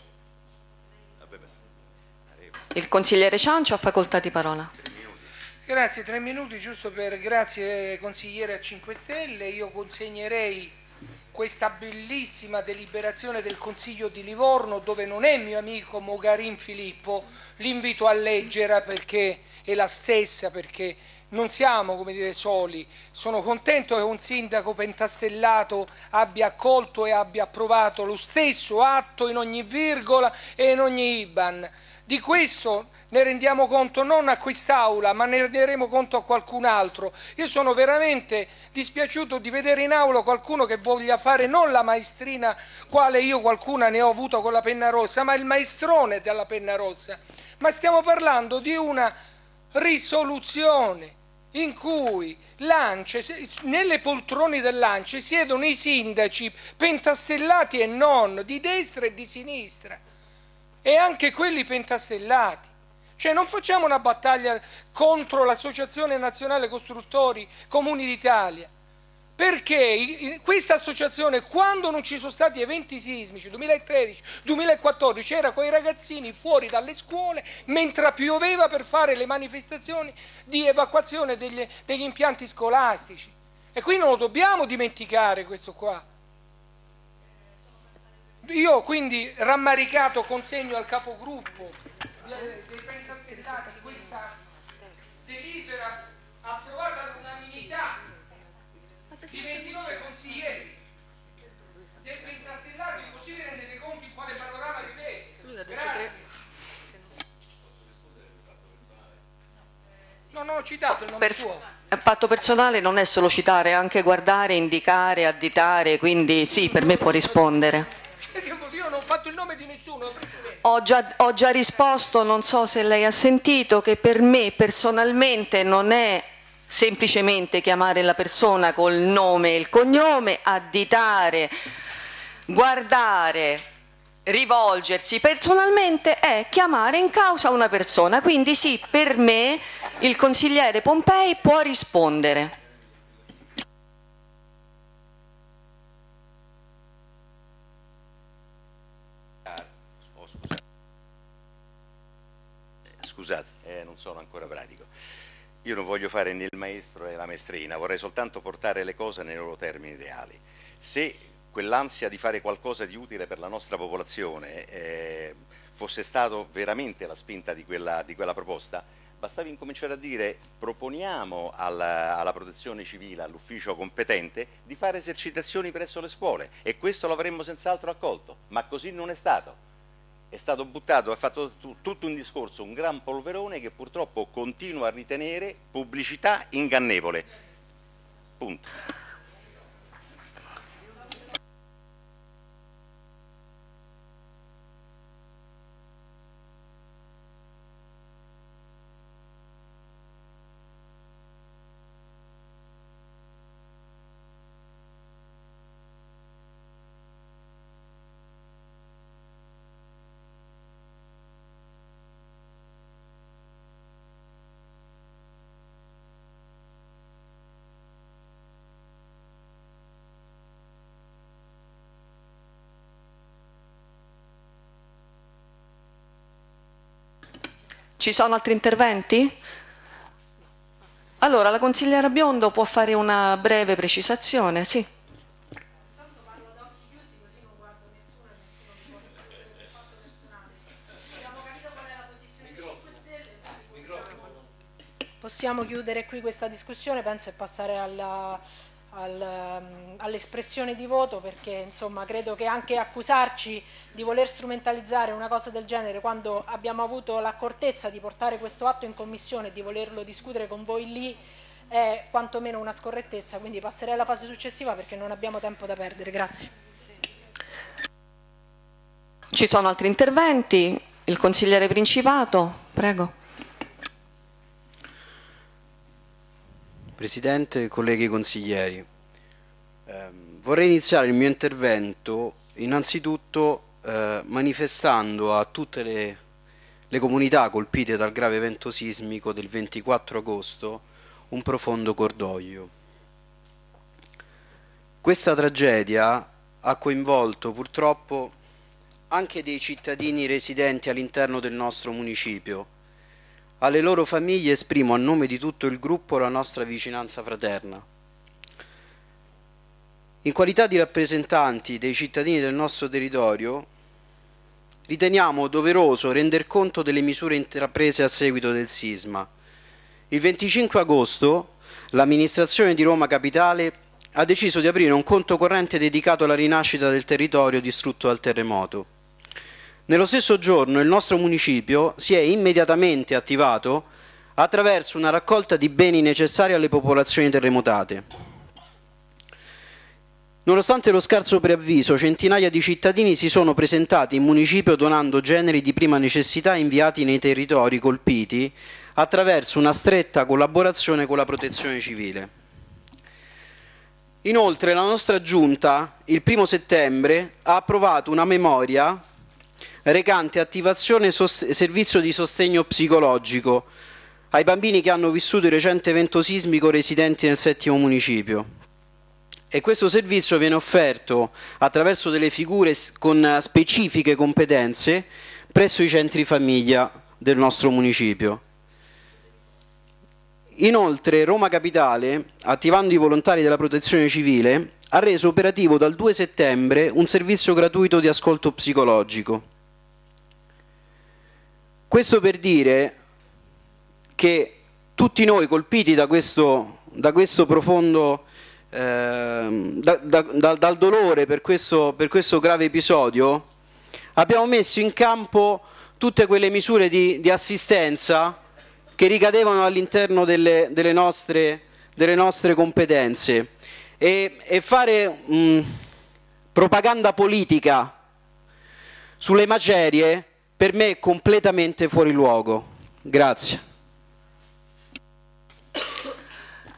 Il consigliere Ciancio ha facoltà di parola. Grazie, tre minuti giusto per, grazie consigliere a cinque Stelle, io consegnerei questa bellissima deliberazione del Consiglio di Livorno dove non è mio amico Mogarin Filippo, l'invito a leggere perché è la stessa, perché non siamo, come dire, soli. Sono contento che un sindaco pentastellato abbia accolto e abbia approvato lo stesso atto in ogni virgola e in ogni I B A N. Di questo ne rendiamo conto non a quest'Aula, ma ne renderemo conto a qualcun altro. Io sono veramente dispiaciuto di vedere in Aula qualcuno che voglia fare non la maestrina, quale io qualcuna ne ho avuto con la penna rossa, ma il maestrone della penna rossa. Ma stiamo parlando di una risoluzione in cui l'Ance, nelle poltrone dell'Ance siedono i sindaci pentastellati e non, di destra e di sinistra. E anche quelli pentastellati. Cioè non facciamo una battaglia contro l'Associazione Nazionale Costruttori Comuni d'Italia, perché questa associazione, quando non ci sono stati eventi sismici, duemilatredici duemilaquattordici, era con i ragazzini fuori dalle scuole mentre pioveva per fare le manifestazioni di evacuazione degli, degli impianti scolastici. E qui non lo dobbiamo dimenticare questo qua. Io quindi rammaricato consegno al capogruppo dei pentastellati questa delibera approvata all'unanimità di ventinove consiglieri dei pentastellati, così vi rendete conto in quale panorama vivete. Grazie. No, non ho citato il nome per... suo. A patto personale non è solo citare, è anche guardare, indicare, additare, quindi sì, per me può rispondere. Io non ho fatto il nome di nessuno. Ho già, ho già risposto, non so se lei ha sentito, che per me personalmente non è semplicemente chiamare la persona col nome e il cognome, additare, guardare, rivolgersi personalmente è chiamare in causa una persona. Quindi sì, per me il consigliere Pompei può rispondere. Oh, scusate, scusate eh, non sono ancora pratico. Io non voglio fare né il maestro né la maestrina, vorrei soltanto portare le cose nei loro termini ideali. Se quell'ansia di fare qualcosa di utile per la nostra popolazione eh, fosse stato veramente la spinta di quella, di quella proposta, bastava incominciare a dire: proponiamo alla, alla protezione civile, all'ufficio competente, di fare esercitazioni presso le scuole, e questo lo avremmo senz'altro accolto, ma così non è stato. È stato buttato, ha fatto tutto un discorso, un gran polverone che purtroppo continua a ritenere pubblicità ingannevole. Punto. Ci sono altri interventi? Allora la consigliera Biondo può fare una breve precisazione, sì. Possiamo chiudere qui questa discussione, penso, e passare alla, al, all'espressione di voto, perché insomma credo che anche accusarci di voler strumentalizzare una cosa del genere quando abbiamo avuto l'accortezza di portare questo atto in commissione e di volerlo discutere con voi lì è quantomeno una scorrettezza, quindi passerei alla fase successiva perché non abbiamo tempo da perdere. Grazie. Ci sono altri interventi? Il consigliere Principato, prego. Presidente, colleghi consiglieri, eh, vorrei iniziare il mio intervento innanzitutto eh, manifestando a tutte le, le comunità colpite dal grave evento sismico del ventiquattro agosto un profondo cordoglio. Questa tragedia ha coinvolto purtroppo anche dei cittadini residenti all'interno del nostro municipio. Alle loro famiglie esprimo a nome di tutto il gruppo la nostra vicinanza fraterna. In qualità di rappresentanti dei cittadini del nostro territorio, riteniamo doveroso render conto delle misure intraprese a seguito del sisma. Il venticinque agosto l'amministrazione di Roma Capitale ha deciso di aprire un conto corrente dedicato alla rinascita del territorio distrutto dal terremoto. Nello stesso giorno il nostro municipio si è immediatamente attivato attraverso una raccolta di beni necessari alle popolazioni terremotate. Nonostante lo scarso preavviso, centinaia di cittadini si sono presentati in municipio donando generi di prima necessità inviati nei territori colpiti attraverso una stretta collaborazione con la Protezione Civile. Inoltre la nostra Giunta il primo settembre ha approvato una memoria recante attivazione e servizio di sostegno psicologico ai bambini che hanno vissuto il recente evento sismico residenti nel settimo municipio. E questo servizio viene offerto attraverso delle figure con specifiche competenze presso i centri famiglia del nostro municipio. Inoltre Roma Capitale, attivando i volontari della Protezione Civile, ha reso operativo dal due settembre un servizio gratuito di ascolto psicologico. Questo per dire che tutti noi colpiti da questo, da questo profondo, eh, da, da, da, dal dolore per questo, per questo grave episodio, abbiamo messo in campo tutte quelle misure di, di assistenza che ricadevano all'interno delle, delle, nostre, delle nostre competenze e, e fare mh, propaganda politica sulle macerie per me è completamente fuori luogo. Grazie.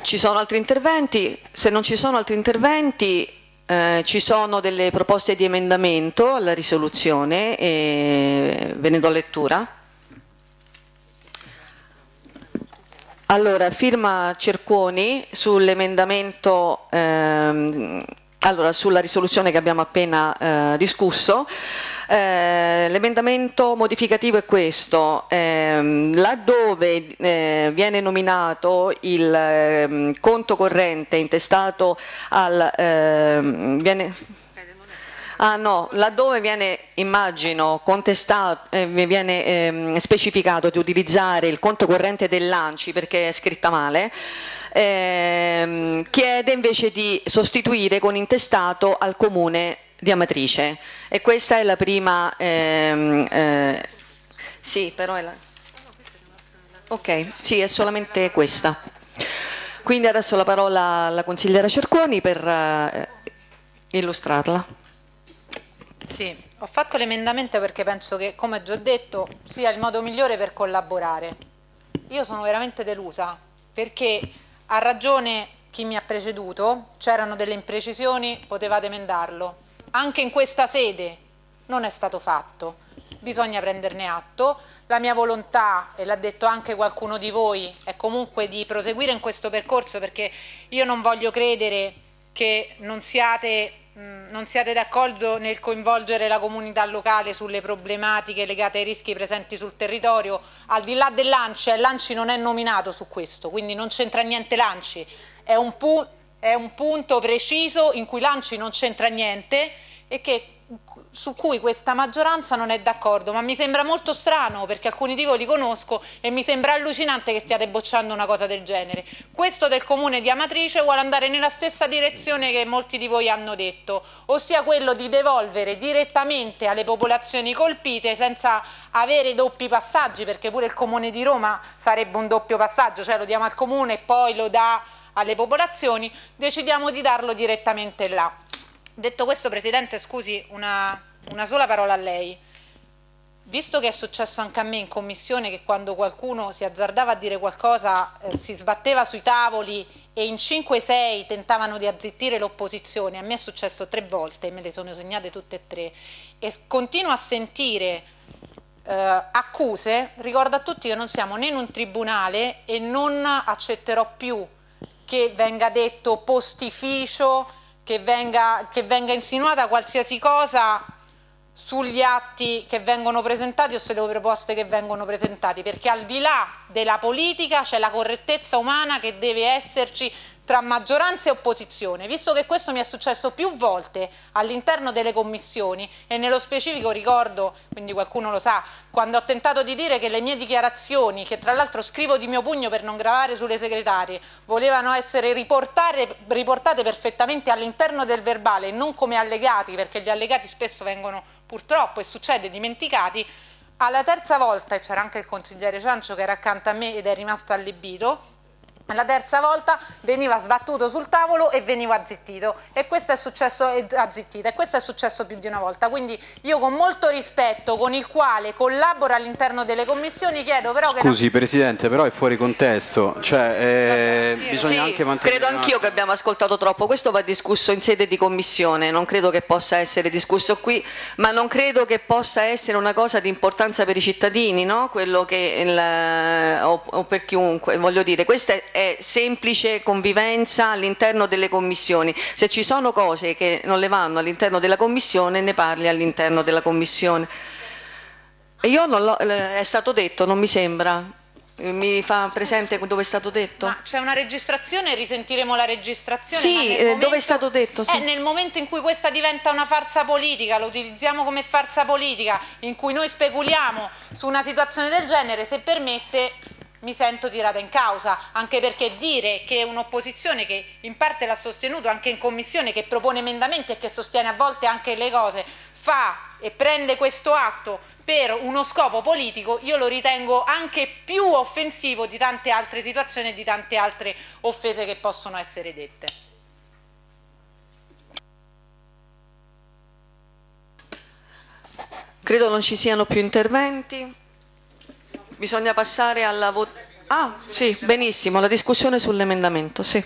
Ci sono altri interventi? Se non ci sono altri interventi, eh, ci sono delle proposte di emendamento alla risoluzione e ve ne do lettura. Allora, firma Cerconi sull'emendamento, ehm, allora sulla risoluzione che abbiamo appena eh, discusso. Eh, l'emendamento modificativo è questo: ehm, laddove eh, viene nominato il eh, conto corrente intestato al ehm, viene, ah no, laddove viene, immagino, contestato, eh, viene ehm, specificato di utilizzare il conto corrente dell'A N C I perché è scritta male, ehm, chiede invece di sostituire con intestato al comune di Amatrice, e questa è la prima ehm, eh, sì, però è la ok, sì, è solamente questa. Quindi adesso la parola alla consigliera Cerconi per eh, illustrarla. Sì, ho fatto l'emendamento perché penso che, come già detto, sia il modo migliore per collaborare. Io sono veramente delusa perché ha ragione chi mi ha preceduto, c'erano delle imprecisioni, potevate emendarlo. Anche in questa sede non è stato fatto, bisogna prenderne atto. La mia volontà, e l'ha detto anche qualcuno di voi, è comunque di proseguire in questo percorso, perché io non voglio credere che non siate, mh, non siate d'accordo nel coinvolgere la comunità locale sulle problematiche legate ai rischi presenti sul territorio. Al di là dell'A N C I, l'A N C I non è nominato su questo, quindi non c'entra niente l'A N C I, è un punto è un punto preciso in cui l'A N C I non c'entra niente e che, su cui questa maggioranza non è d'accordo, ma mi sembra molto strano perché alcuni di voi li conosco e mi sembra allucinante che stiate bocciando una cosa del genere. Questo del comune di Amatrice vuole andare nella stessa direzione che molti di voi hanno detto, ossia quello di devolvere direttamente alle popolazioni colpite senza avere doppi passaggi, perché pure il comune di Roma sarebbe un doppio passaggio, cioè lo diamo al comune e poi lo dà alle popolazioni, decidiamo di darlo direttamente là. Detto questo, Presidente, scusi, una, una sola parola a lei. Visto che è successo anche a me in commissione che quando qualcuno si azzardava a dire qualcosa eh, si sbatteva sui tavoli e in cinque sei tentavano di azzittire l'opposizione, a me è successo tre volte, me le sono segnate tutte e tre, e continuo a sentire eh, accuse, ricordo a tutti che non siamo né in un tribunale e non accetterò più che venga detto postificio, che venga, che venga insinuata qualsiasi cosa sugli atti che vengono presentati o sulle proposte che vengono presentati, perché al di là della politica c'è la correttezza umana che deve esserci tra maggioranza e opposizione, visto che questo mi è successo più volte all'interno delle commissioni e nello specifico ricordo, quindi qualcuno lo sa, quando ho tentato di dire che le mie dichiarazioni, che tra l'altro scrivo di mio pugno per non gravare sulle segretarie, volevano essere riportate, riportate perfettamente all'interno del verbale e non come allegati, perché gli allegati spesso vengono purtroppo, e succede, dimenticati. Alla terza volta, e c'era anche il consigliere Ciancio che era accanto a me ed è rimasto allibito, la terza volta veniva sbattuto sul tavolo e veniva azzittito, e questo è successo, azzittito, e questo è successo più di una volta. Quindi io, con molto rispetto con il quale collaboro all'interno delle commissioni, chiedo però che... Scusi Presidente, però è fuori contesto, cioè eh, bisogna sì, anche mantenere... credo anch'io che abbiamo ascoltato troppo, questo va discusso in sede di commissione, non credo che possa essere discusso qui, ma non credo che possa essere una cosa di importanza per i cittadini, no? Quello che il, o, o per chiunque, voglio dire, questa è è semplice convivenza all'interno delle commissioni. Se ci sono cose che non le vanno all'interno della commissione, ne parli all'interno della commissione. Io non l'ho, è stato detto, non mi sembra. Mi fa presente dove è stato detto? Ma c'è una registrazione, risentiremo la registrazione. Sì, ma eh, momento, dove è stato detto? Sì. È nel momento in cui questa diventa una farsa politica, lo utilizziamo come farsa politica, in cui noi speculiamo su una situazione del genere, se permette... mi sento tirata in causa, anche perché dire che un'opposizione che in parte l'ha sostenuto anche in commissione, che propone emendamenti e che sostiene a volte anche le cose, fa e prende questo atto per uno scopo politico, io lo ritengo anche più offensivo di tante altre situazioni e di tante altre offese che possono essere dette. Credo non ci siano più interventi. Bisogna passare alla votazione. Ah, sì, benissimo, la discussione sull'emendamento, sì.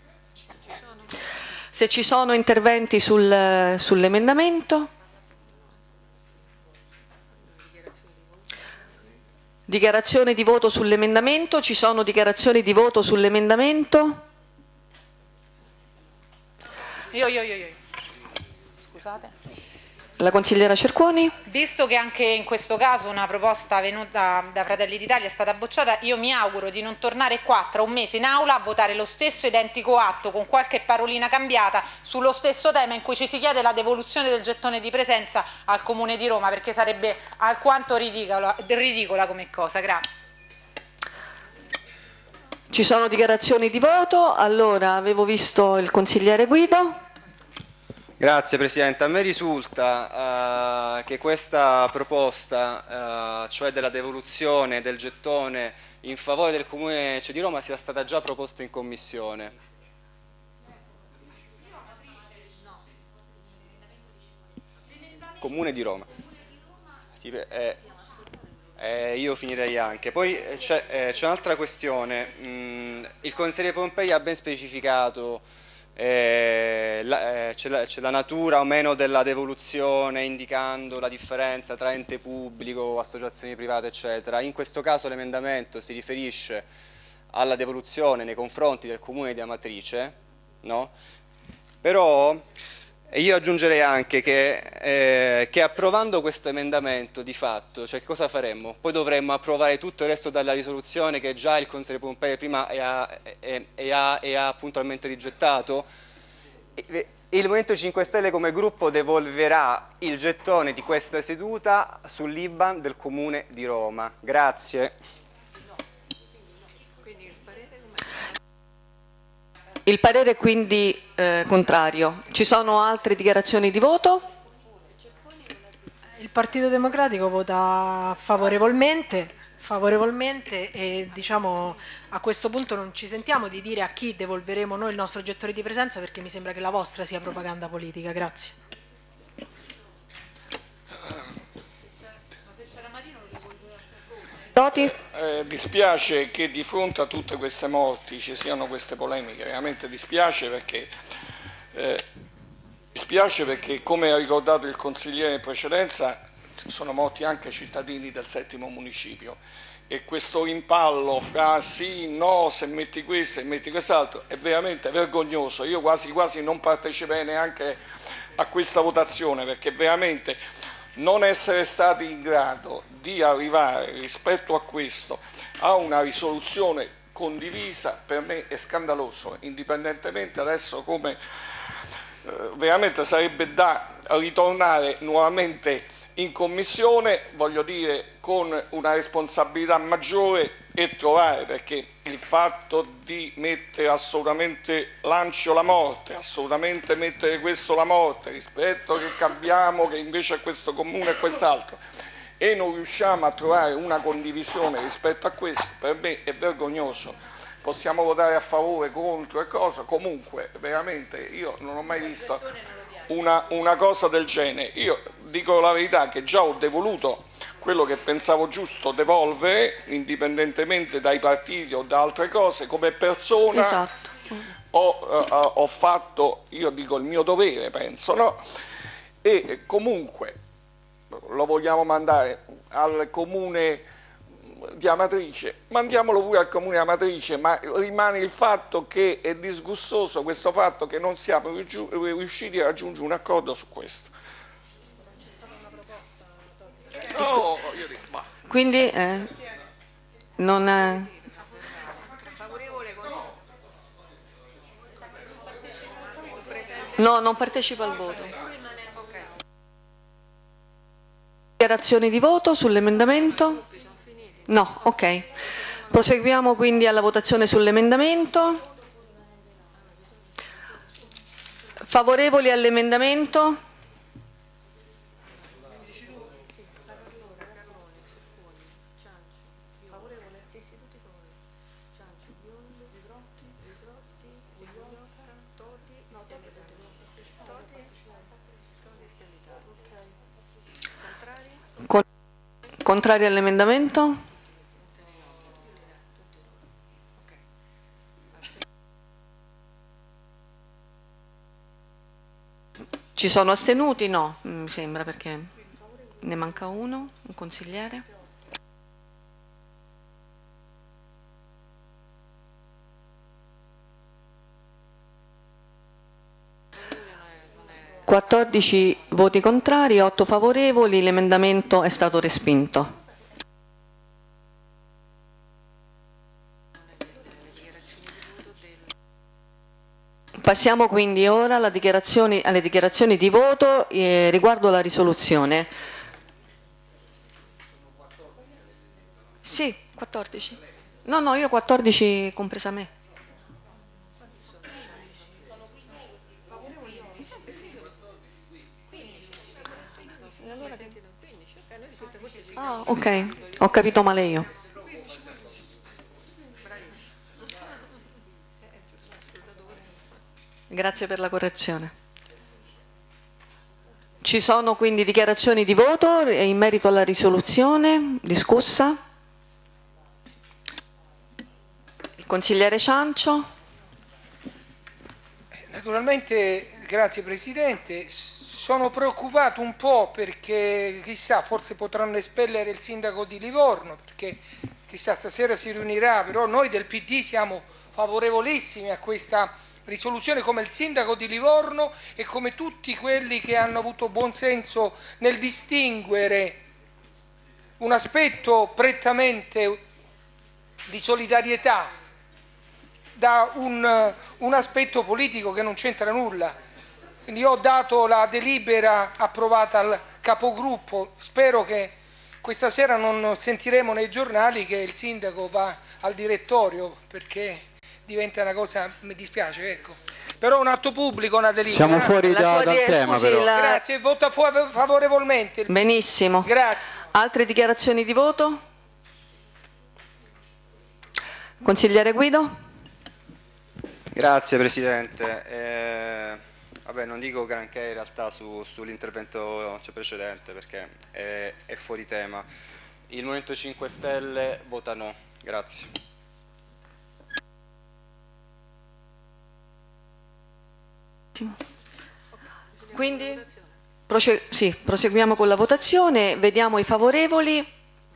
Se ci sono interventi sul, sull'emendamento. Dichiarazione di voto sull'emendamento, ci sono dichiarazioni di voto sull'emendamento? Io, io, io, io. Scusate. La consigliera Cerconi? Visto che anche in questo caso una proposta venuta da Fratelli d'Italia è stata bocciata, io mi auguro di non tornare qua tra un mese in aula a votare lo stesso identico atto con qualche parolina cambiata sullo stesso tema in cui ci si chiede la devoluzione del gettone di presenza al Comune di Roma, perché sarebbe alquanto ridicola, ridicola come cosa. Grazie. Ci sono dichiarazioni di voto, allora avevo visto il consigliere Guido. Grazie Presidente, a me risulta uh, che questa proposta, uh, cioè della devoluzione del gettone in favore del Comune di Roma, sia stata già proposta in Commissione. Comune di Roma. Sì, eh, eh, io finirei anche. Poi c'è eh, un'altra questione, mm, il consigliere Pompei ha ben specificato Eh, la, eh, c'è, la, c'è la natura o meno della devoluzione, indicando la differenza tra ente pubblico, associazioni private eccetera. In questo caso l'emendamento si riferisce alla devoluzione nei confronti del Comune di Amatrice, no? Però io aggiungerei anche che, eh, che approvando questo emendamento di fatto, cioè cosa faremmo? Poi dovremmo approvare tutto il resto della risoluzione che già il consigliere Pompei prima e ha, e, e ha, e ha puntualmente rigettato. E, il Movimento cinque Stelle come gruppo devolverà il gettone di questa seduta sull'I B A N del Comune di Roma. Grazie. Il parere è quindi eh, contrario. Ci sono altre dichiarazioni di voto? Il Partito Democratico vota favorevolmente, favorevolmente e diciamo a questo punto non ci sentiamo di dire a chi devolveremo noi il nostro gettone di presenza, perché mi sembra che la vostra sia propaganda politica. Grazie. Eh, dispiace che di fronte a tutte queste morti ci siano queste polemiche, veramente dispiace perché, eh, dispiace perché come ha ricordato il consigliere in precedenza sono morti anche cittadini del settimo municipio e questo rimpallo fra sì, no, se metti questo e metti quest'altro è veramente vergognoso. Io quasi quasi non parteciperei neanche a questa votazione perché veramente non essere stati in grado di arrivare rispetto a questo a una risoluzione condivisa per me è scandaloso, indipendentemente adesso come eh, veramente sarebbe da ritornare nuovamente in commissione, voglio dire con una responsabilità maggiore e trovare, perché il fatto di mettere assolutamente Lancio la morte, assolutamente mettere questo la morte rispetto che cambiamo, che invece è questo comune e quest'altro, e non riusciamo a trovare una condivisione rispetto a questo, per me è vergognoso. Possiamo votare a favore, contro e cosa, comunque veramente io non ho mai visto una, una cosa del genere. Io dico la verità che già ho devoluto quello che pensavo giusto devolvere, indipendentemente dai partiti o da altre cose, come persona esatto. ho, uh, ho fatto, io dico il mio dovere, penso, no? E comunque lo vogliamo mandare al comune di Amatrice, mandiamolo pure al comune di Amatrice, ma rimane il fatto che è disgustoso questo fatto che non siamo riusciti a raggiungere un accordo su questo. No, io dico, ma. Quindi eh, non è... No, non partecipa al voto. Dichiarazioni di voto sull'emendamento? No, ok. Proseguiamo quindi alla votazione sull'emendamento. Favorevoli all'emendamento? Contrari all'emendamento? Ci sono astenuti? No, mi sembra, perché ne manca uno, un consigliere. quattordici voti contrari, otto favorevoli, l'emendamento è stato respinto. Passiamo quindi ora alla dichiarazioni, alle dichiarazioni di voto eh, riguardo la risoluzione. Sì, quattordici. No, no, io quattordici compresa me. Ah, ok, ho capito male io. Grazie per la correzione. Ci sono quindi dichiarazioni di voto in merito alla risoluzione discussa. Il consigliere Ciancio. Naturalmente, grazie Presidente, sono preoccupato un po' perché chissà, forse potranno espellere il sindaco di Livorno, perché chissà, stasera si riunirà, però noi del P D siamo favorevolissimi a questa risoluzione, come il sindaco di Livorno e come tutti quelli che hanno avuto buon senso nel distinguere un aspetto prettamente di solidarietà da un, un aspetto politico che non c'entra nulla. Quindi io ho dato la delibera approvata al capogruppo, spero che questa sera non sentiremo nei giornali che il sindaco va al direttorio, perché diventa una cosa, mi dispiace, ecco. Però un atto pubblico, una delibera. Siamo fuori da, dal di- tema scusi, però. la- Grazie, vota fa- favorevolmente. Benissimo. Grazie. Altre dichiarazioni di voto? Consigliere Guido? Grazie Presidente. Eh, vabbè, non dico granché in realtà su, sull'intervento precedente perché è, è fuori tema. Il Movimento cinque Stelle vota no. Grazie. Quindi proce- sì, proseguiamo con la votazione, vediamo i favorevoli.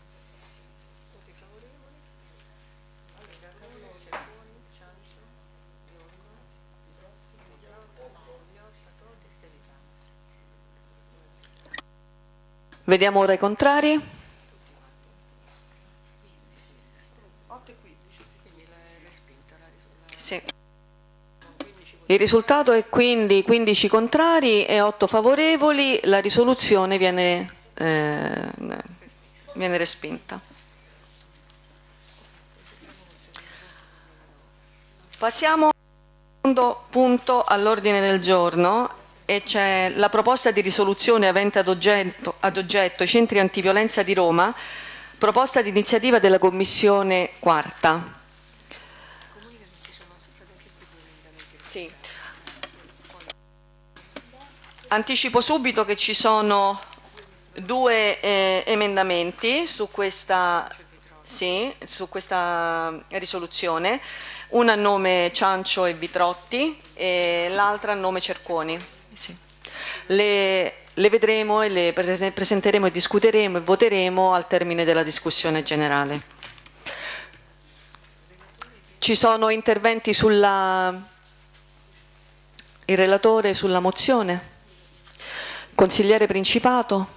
Vediamo ora i contrari. Sì. Il risultato è quindi quindici contrari e otto favorevoli, la risoluzione viene, eh, viene respinta. Passiamo al secondo punto all'ordine del giorno e c'è la proposta di risoluzione avente ad oggetto, ad oggetto i centri antiviolenza di Roma, proposta di iniziativa della Commissione quarta. Sì. Anticipo subito che ci sono due eh, emendamenti su questa, sì, su questa risoluzione, una a nome Ciancio e Vitrotti e l'altra a nome Cerconi. Sì. Le, le vedremo e le pre- presenteremo e discuteremo e voteremo al termine della discussione generale. Ci sono interventi sulla... Il relatore sulla mozione? Consigliere Principato?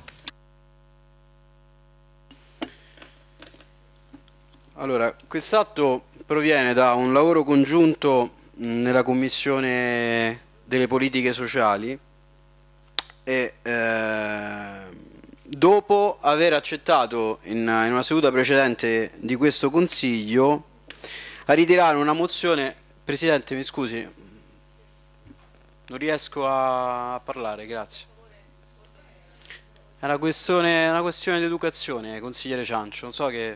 Allora, quest'atto proviene da un lavoro congiunto nella Commissione delle Politiche Sociali e eh, dopo aver accettato in, in una seduta precedente di questo Consiglio a ritirare una mozione. Presidente, mi scusi, non riesco a parlare, grazie. È una questione, una questione di educazione, consigliere Ciancio, non so che...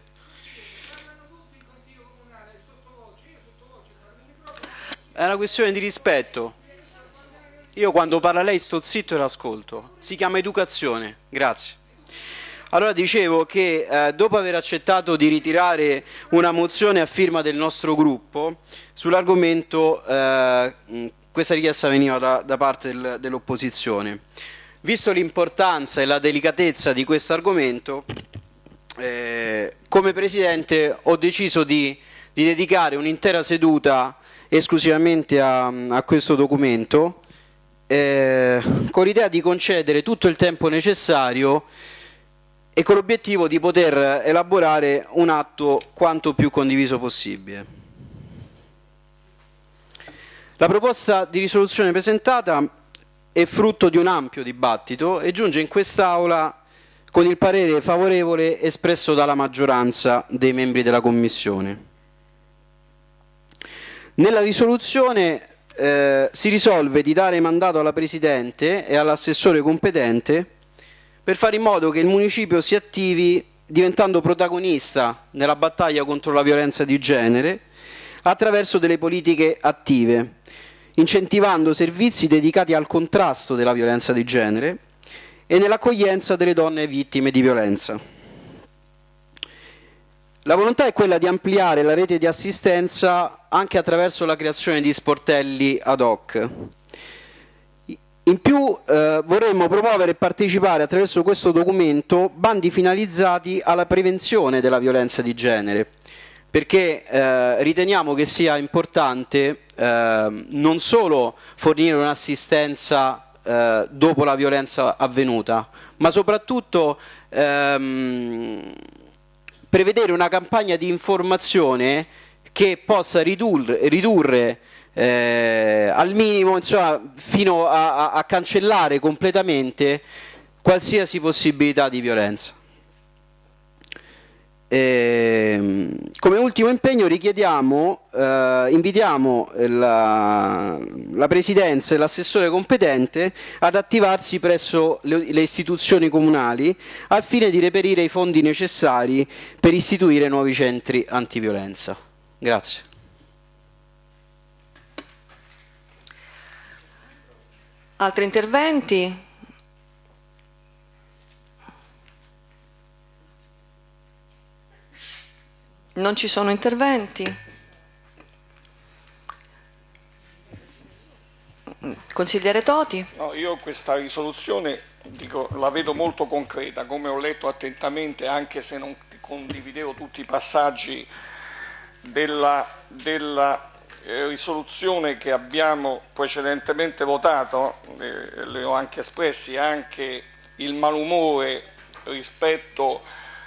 È una questione di rispetto. Io quando parla lei sto zitto e l'ascolto. Si chiama educazione, grazie. Allora dicevo che eh, dopo aver accettato di ritirare una mozione a firma del nostro gruppo sull'argomento eh, questa richiesta veniva da, da parte del, dell'opposizione. Visto l'importanza e la delicatezza di questo argomento, eh, come Presidente ho deciso di, di dedicare un'intera seduta esclusivamente a, a questo documento, eh, con l'idea di concedere tutto il tempo necessario e con l'obiettivo di poter elaborare un atto quanto più condiviso possibile. La proposta di risoluzione presentata è frutto di un ampio dibattito e giunge in quest'Aula con il parere favorevole espresso dalla maggioranza dei membri della Commissione. Nella risoluzione eh, si risolve di dare mandato alla Presidente e all'assessore competente per fare in modo che il municipio si attivi diventando protagonista nella battaglia contro la violenza di genere attraverso delle politiche attive, incentivando servizi dedicati al contrasto della violenza di genere e nell'accoglienza delle donne vittime di violenza. La volontà è quella di ampliare la rete di assistenza anche attraverso la creazione di sportelli ad hoc. In più eh, vorremmo promuovere e partecipare attraverso questo documento bandi finalizzati alla prevenzione della violenza di genere, perché eh, riteniamo che sia importante eh, non solo fornire un'assistenza eh, dopo la violenza avvenuta, ma soprattutto ehm, prevedere una campagna di informazione che possa ridurre, ridurre eh, al minimo, insomma, fino a, a, a cancellare completamente qualsiasi possibilità di violenza. E, come ultimo impegno richiediamo, eh, invitiamo la, la Presidenza e l'assessore competente ad attivarsi presso le, le istituzioni comunali al fine di reperire i fondi necessari per istituire nuovi centri antiviolenza. Grazie. Altri interventi? Non ci sono interventi? Consigliere Toti? No, io questa risoluzione dico, la vedo molto concreta, come ho letto attentamente, anche se non condividevo tutti i passaggi della, della eh, risoluzione che abbiamo precedentemente votato, eh, le ho anche espressi, anche il malumore rispetto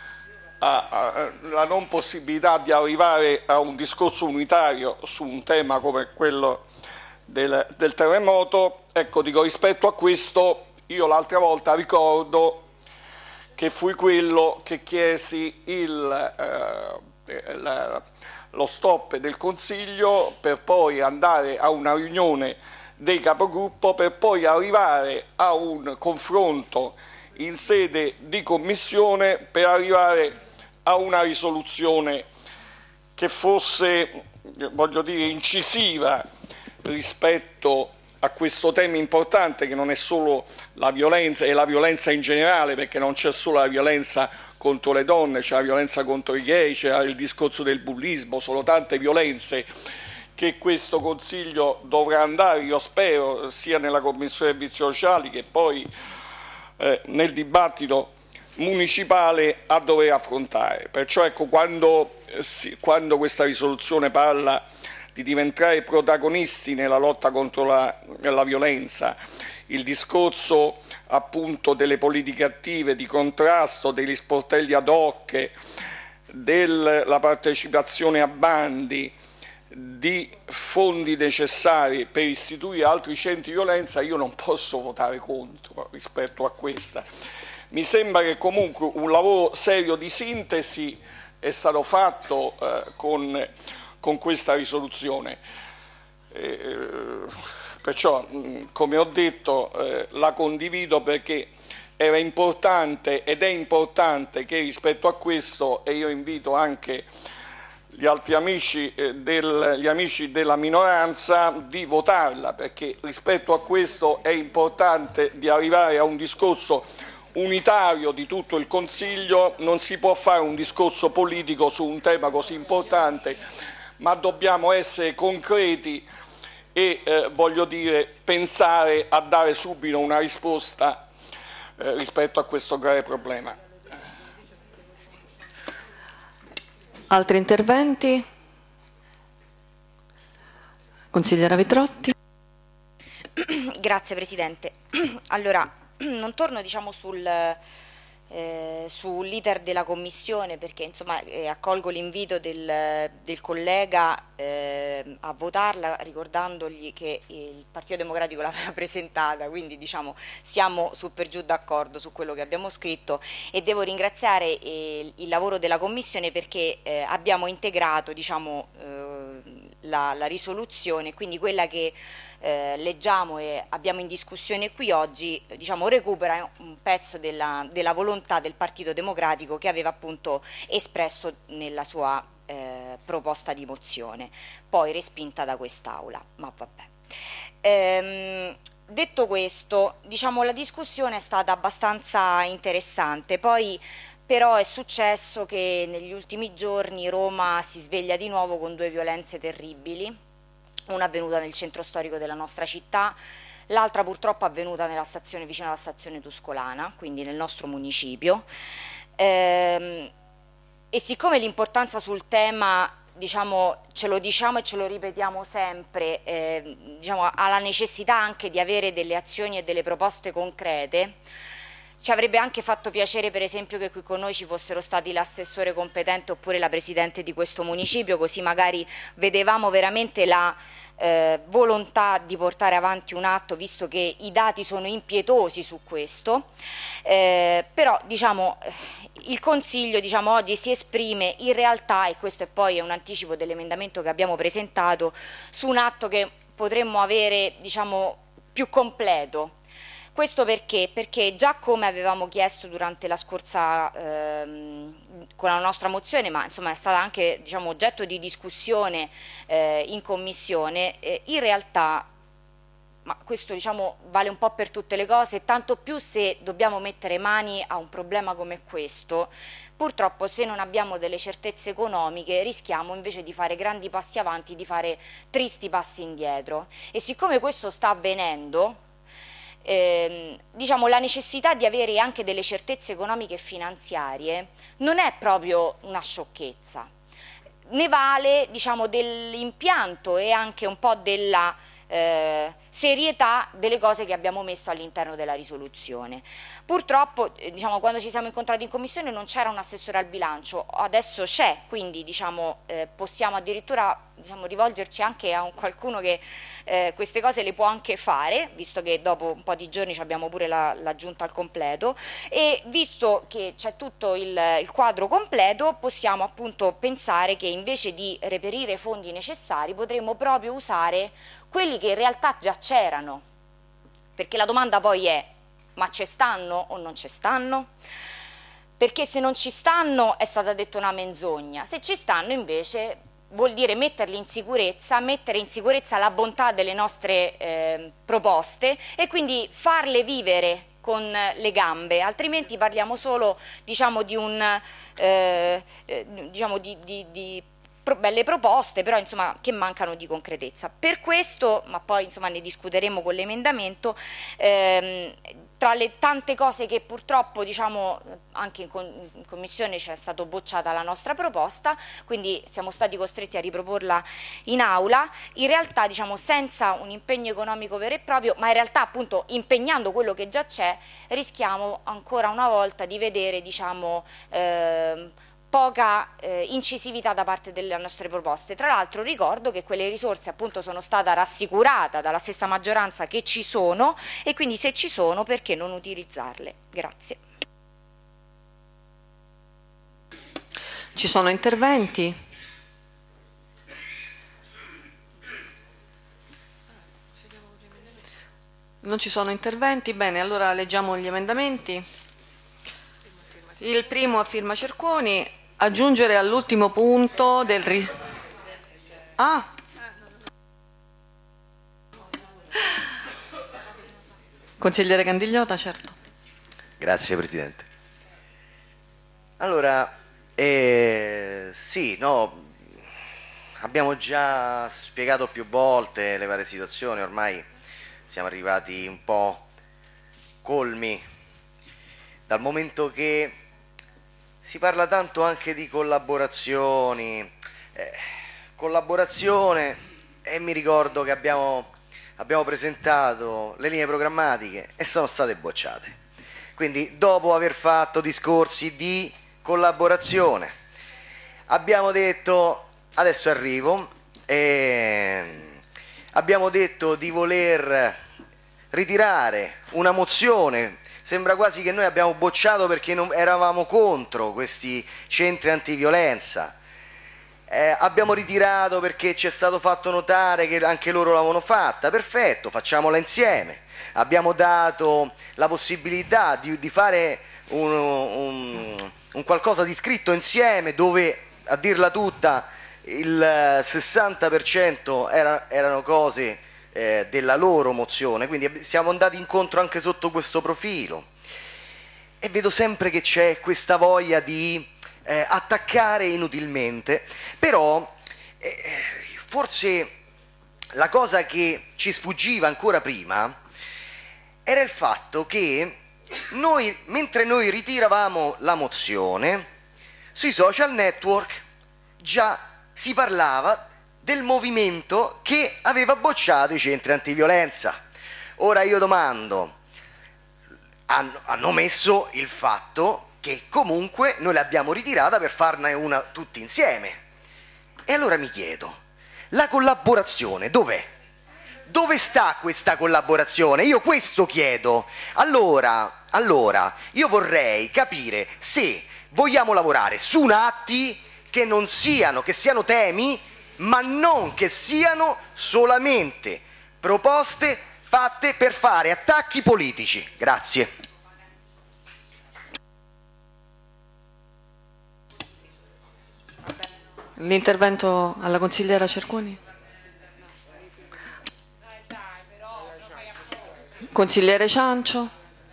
alla non possibilità di arrivare a un discorso unitario su un tema come quello del, del terremoto. Ecco, dico, rispetto a questo, io l'altra volta ricordo che fui quello che chiesi il, eh, la, lo stop del Consiglio per poi andare a una riunione dei capogruppo per poi arrivare a un confronto in sede di commissione per arrivare a una risoluzione che fosse, voglio dire, incisiva rispetto a questo tema importante, che non è solo la violenza, è la violenza in generale, perché non c'è solo la violenza contro le donne, c'è la violenza contro i gay, c'è il discorso del bullismo, sono tante violenze che questo Consiglio dovrà andare, io spero, sia nella Commissione Servizi Sociali che poi eh, nel dibattito municipale a dover affrontare. Perciò ecco, quando, eh, si, quando questa risoluzione parla di diventare protagonisti nella lotta contro la, la violenza, il discorso appunto delle politiche attive di contrasto, degli sportelli ad hoc, della partecipazione a bandi, di fondi necessari per istituire altri centri di violenza, io non posso votare contro rispetto a questa. Mi sembra che comunque un lavoro serio di sintesi è stato fatto eh, con, con questa risoluzione. Eh, perciò, mh, come ho detto, eh, la condivido perché era importante ed è importante che rispetto a questo, e io invito anche gli altri amici, eh, del, gli amici della minoranza di votarla, perché rispetto a questo è importante di arrivare a un discorso unitario di tutto il Consiglio. Non si può fare un discorso politico su un tema così importante, ma dobbiamo essere concreti e eh, voglio dire pensare a dare subito una risposta eh, rispetto a questo grave problema. Altri interventi? Consigliera Vitrotti. Grazie Presidente. Allora, non torno diciamo sul... Eh, sull'iter della Commissione perché insomma eh, accolgo l'invito del, del collega eh, a votarla ricordandogli che il Partito Democratico l'aveva presentata, quindi diciamo siamo su per giù d'accordo su quello che abbiamo scritto e devo ringraziare eh, il lavoro della Commissione perché eh, abbiamo integrato diciamo eh, la, la risoluzione, quindi quella che Eh, leggiamo e abbiamo in discussione qui oggi diciamo recupera un pezzo della, della volontà del Partito Democratico che aveva appunto espresso nella sua eh, proposta di mozione, poi respinta da quest'Aula, ma vabbè. Ehm, detto questo, diciamo la discussione è stata abbastanza interessante, poi però è successo che negli ultimi giorni Roma si sveglia di nuovo con due violenze terribili, una avvenuta nel centro storico della nostra città, l'altra purtroppo avvenuta nella stazione, vicino alla stazione Tuscolana, quindi nel nostro municipio. Ehm, e siccome l'importanza sul tema, diciamo, ce lo diciamo e ce lo ripetiamo sempre, eh, diciamo, ha la necessità anche di avere delle azioni e delle proposte concrete, ci avrebbe anche fatto piacere per esempio che qui con noi ci fossero stati l'assessore competente oppure la presidente di questo municipio, così magari vedevamo veramente la eh, volontà di portare avanti un atto, visto che i dati sono impietosi su questo, eh, però diciamo il Consiglio diciamo, oggi si esprime in realtà, e questo è poi un anticipo dell'emendamento che abbiamo presentato, su un atto che potremmo avere diciamo, più completo. Questo perché? Perché già come avevamo chiesto durante la scorsa, ehm, con la nostra mozione, ma insomma è stata anche diciamo, oggetto di discussione eh, in commissione, eh, in realtà, ma questo diciamo, vale un po' per tutte le cose, tanto più se dobbiamo mettere mani a un problema come questo, purtroppo se non abbiamo delle certezze economiche rischiamo invece di fare grandi passi avanti, di fare tristi passi indietro. E siccome questo sta avvenendo, Eh, diciamo la necessità di avere anche delle certezze economiche e finanziarie non è proprio una sciocchezza, ne vale diciamo, dell'impianto e anche un po' della eh, serietà delle cose che abbiamo messo all'interno della risoluzione. Purtroppo eh, diciamo, quando ci siamo incontrati in commissione non c'era un assessore al bilancio, adesso c'è, quindi diciamo, eh, possiamo addirittura diciamo, rivolgerci anche a un qualcuno che eh, queste cose le può anche fare, visto che dopo un po' di giorni abbiamo pure la, la giunta al completo, e visto che c'è tutto il, il quadro completo possiamo appunto pensare che invece di reperire i fondi necessari potremmo proprio usare quelli che in realtà già c'erano, perché la domanda poi è: ma ci stanno o non ci stanno? Perché se non ci stanno è stata detta una menzogna, se ci stanno invece vuol dire metterli in sicurezza, mettere in sicurezza la bontà delle nostre eh, proposte e quindi farle vivere con le gambe, altrimenti parliamo solo diciamo, di, un, eh, diciamo, di, di, di belle proposte, però insomma che mancano di concretezza. Per questo, ma poi insomma ne discuteremo con l'emendamento, ehm, tra le tante cose che purtroppo diciamo anche in, con, in commissione c'è stata bocciata la nostra proposta, quindi siamo stati costretti a riproporla in aula, in realtà diciamo senza un impegno economico vero e proprio, ma in realtà appunto impegnando quello che già c'è, rischiamo ancora una volta di vedere diciamo ehm, poca eh, incisività da parte delle nostre proposte. Tra l'altro ricordo che quelle risorse appunto sono stata rassicurata dalla stessa maggioranza che ci sono e quindi se ci sono perché non utilizzarle? Grazie. Ci sono interventi? Non ci sono interventi? Bene, allora leggiamo gli emendamenti. Il primo a firma Cerconi, aggiungere all'ultimo punto del ris... Ah! Consigliere Candigliota, certo. Grazie Presidente. Allora, eh, sì, no, abbiamo già spiegato più volte le varie situazioni, ormai siamo arrivati un po' colmi, dal momento che si parla tanto anche di collaborazioni, eh, collaborazione, e mi ricordo che abbiamo, abbiamo presentato le linee programmatiche e sono state bocciate. Quindi dopo aver fatto discorsi di collaborazione abbiamo detto, adesso arrivo, eh, abbiamo detto di voler ritirare una mozione. Sembra quasi che noi abbiamo bocciato perché non eravamo contro questi centri antiviolenza. Eh, abbiamo ritirato perché ci è stato fatto notare che anche loro l'avevano fatta. Perfetto, facciamola insieme. Abbiamo dato la possibilità di, di fare un, un, un qualcosa di scritto insieme, dove, a dirla tutta, il sessanta per cento era, erano cose eh, della loro mozione, quindi siamo andati incontro anche sotto questo profilo. E vedo sempre che c'è questa voglia di eh, attaccare inutilmente, però eh, forse la cosa che ci sfuggiva ancora prima era il fatto che noi, mentre noi ritiravamo la mozione, sui social network già si parlava del movimento che aveva bocciato i centri antiviolenza. Ora io domando, hanno, hanno messo il fatto che comunque noi l'abbiamo ritirata per farne una tutti insieme. E allora mi chiedo, la collaborazione dov'è? Dove sta questa collaborazione? Io questo chiedo. Allora, allora, io vorrei capire se vogliamo lavorare su atti che non siano, che siano temi, ma non che siano solamente proposte fatte per fare attacchi politici. Grazie. L'intervento alla consigliera Cerconi. Consigliere Ciancio.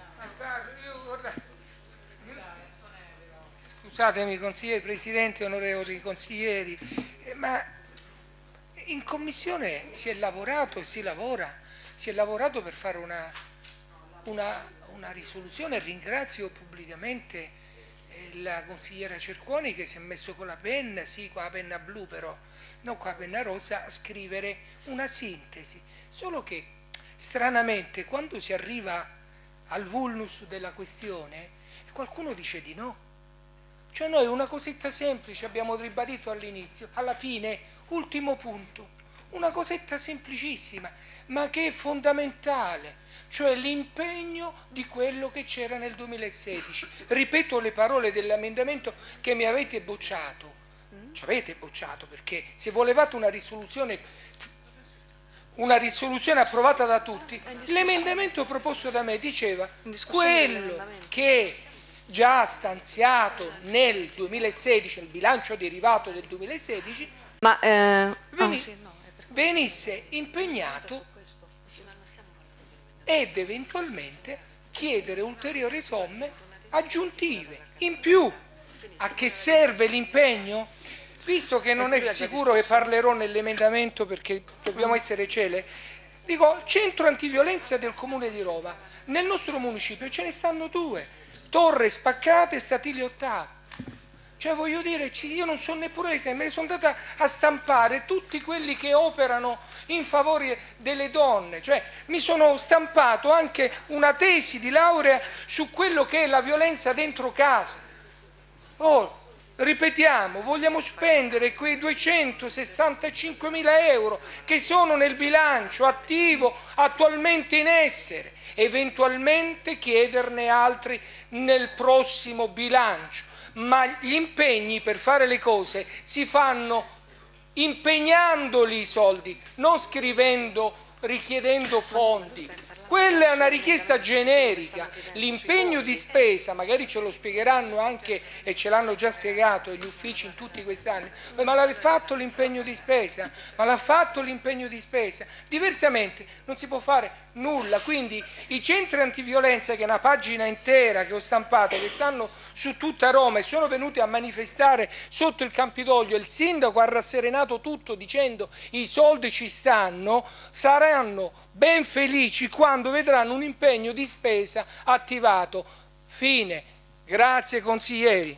Scusatemi, consigliere Presidente, onorevoli consiglieri, eh, ma in Commissione si è lavorato e si lavora, si è lavorato per fare una, una, una risoluzione. Ringrazio pubblicamente eh, la consigliera Cerconi che si è messo con la penna, sì, con la penna blu però, non con la penna rossa, a scrivere una sintesi, solo che stranamente quando si arriva al vulnus della questione qualcuno dice di no. Cioè noi una cosetta semplice abbiamo ribadito all'inizio, alla fine, ultimo punto, una cosetta semplicissima, ma che è fondamentale, cioè l'impegno di quello che c'era nel duemilasedici. Ripeto le parole dell'emendamento che mi avete bocciato, ci avete bocciato perché se volevate una risoluzione, una risoluzione approvata da tutti, l'emendamento proposto da me diceva quello che già stanziato nel duemilasedici, il bilancio derivato del duemilasedici, ma, eh, veni, oh, sì, no, venisse impegnato ed eventualmente chiedere ulteriori somme aggiuntive. In più, a che serve l'impegno? Visto che non è sicuro che parlerò nell'emendamento perché dobbiamo essere cele, dico centro antiviolenza del Comune di Roma. Nel nostro municipio ce ne stanno due. Torre Spaccata e Statilio ottavo. Cioè voglio dire, io non so neppure se me ne sono andata a stampare tutti quelli che operano in favore delle donne, cioè mi sono stampato anche una tesi di laurea su quello che è la violenza dentro casa. Oh, ripetiamo, vogliamo spendere quei duecentosessantacinquemila euro che sono nel bilancio attivo attualmente in essere, eventualmente chiederne altri nel prossimo bilancio, ma gli impegni per fare le cose si fanno impegnandoli i soldi, non scrivendo, richiedendo fondi. Quella è una richiesta generica. L'impegno di spesa, magari ce lo spiegheranno anche e ce l'hanno già spiegato gli uffici in tutti questi anni, ma l'ha fatto l'impegno di spesa? Ma l'ha fatto l'impegno di spesa? Diversamente non si può fare nulla. Quindi i centri antiviolenza, che è una pagina intera che ho stampato, che stanno su tutta Roma e sono venuti a manifestare sotto il Campidoglio, il sindaco ha rasserenato tutto dicendo i soldi ci stanno, saranno ben felici quando vedranno un impegno di spesa attivato. Fine. Grazie consiglieri.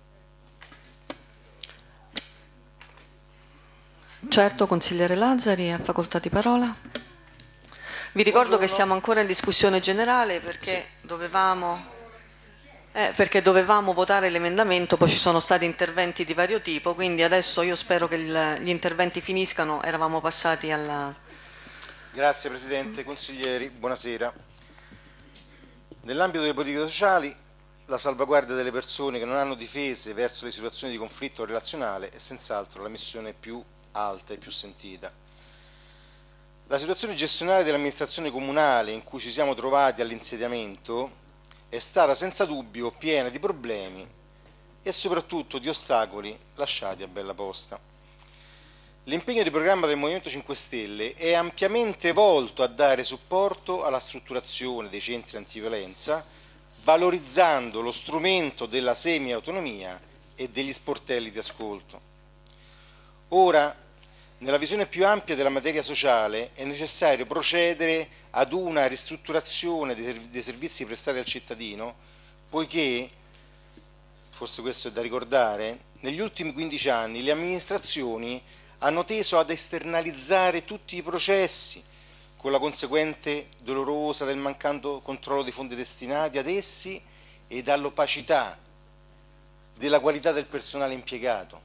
Certo, consigliere Lazzari, ha facoltà di parola. Vi ricordo Buongiorno. Che siamo ancora in discussione generale perché sì. dovevamo... Eh, perché dovevamo votare l'emendamento, poi ci sono stati interventi di vario tipo, quindi adesso io spero che il, gli interventi finiscano, eravamo passati alla... Grazie Presidente, consiglieri, buonasera. Nell'ambito delle politiche sociali, la salvaguardia delle persone che non hanno difese verso le situazioni di conflitto relazionale è senz'altro la missione più alta e più sentita. La situazione gestionale dell'amministrazione comunale in cui ci siamo trovati all'insediamento è stata senza dubbio piena di problemi e soprattutto di ostacoli lasciati a bella posta. L'impegno di programma del Movimento cinque Stelle è ampiamente volto a dare supporto alla strutturazione dei centri antiviolenza, valorizzando lo strumento della semi-autonomia e degli sportelli di ascolto. Ora, nella visione più ampia della materia sociale, è necessario procedere ad una ristrutturazione dei servizi prestati al cittadino, poiché, forse questo è da ricordare, negli ultimi quindici anni le amministrazioni hanno teso ad esternalizzare tutti i processi, con la conseguente dolorosa del mancato controllo dei fondi destinati ad essi e dall'opacità della qualità del personale impiegato.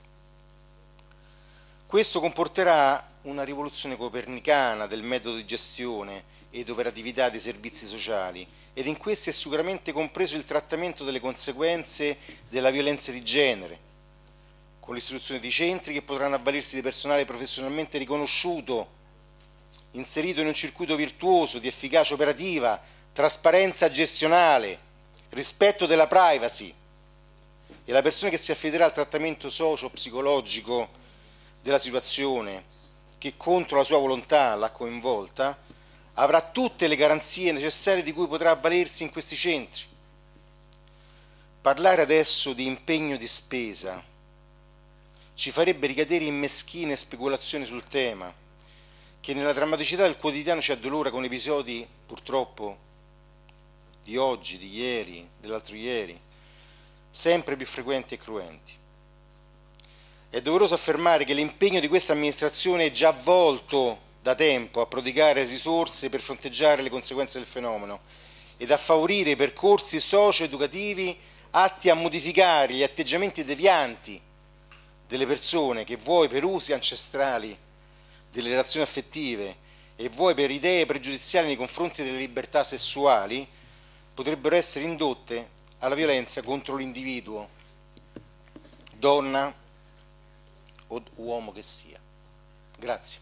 Questo comporterà una rivoluzione copernicana del metodo di gestione ed operatività dei servizi sociali ed in questo è sicuramente compreso il trattamento delle conseguenze della violenza di genere, con l'istituzione di centri che potranno avvalersi di personale professionalmente riconosciuto, inserito in un circuito virtuoso di efficacia operativa, trasparenza gestionale, rispetto della privacy, e la persona che si affiderà al trattamento socio-psicologico della situazione che contro la sua volontà l'ha coinvolta, avrà tutte le garanzie necessarie di cui potrà avvalersi in questi centri. Parlare adesso di impegno di spesa ci farebbe ricadere in meschine speculazioni sul tema, che nella drammaticità del quotidiano ci addolora con episodi, purtroppo, di oggi, di ieri, dell'altro ieri, sempre più frequenti e cruenti. È doveroso affermare che l'impegno di questa amministrazione è già volto da tempo a prodigare risorse per fronteggiare le conseguenze del fenomeno ed a favorire percorsi socio-educativi atti a modificare gli atteggiamenti devianti delle persone che vuoi per usi ancestrali delle relazioni affettive e vuoi per idee pregiudiziali nei confronti delle libertà sessuali potrebbero essere indotte alla violenza contro l'individuo, donna o uomo che sia. Grazie.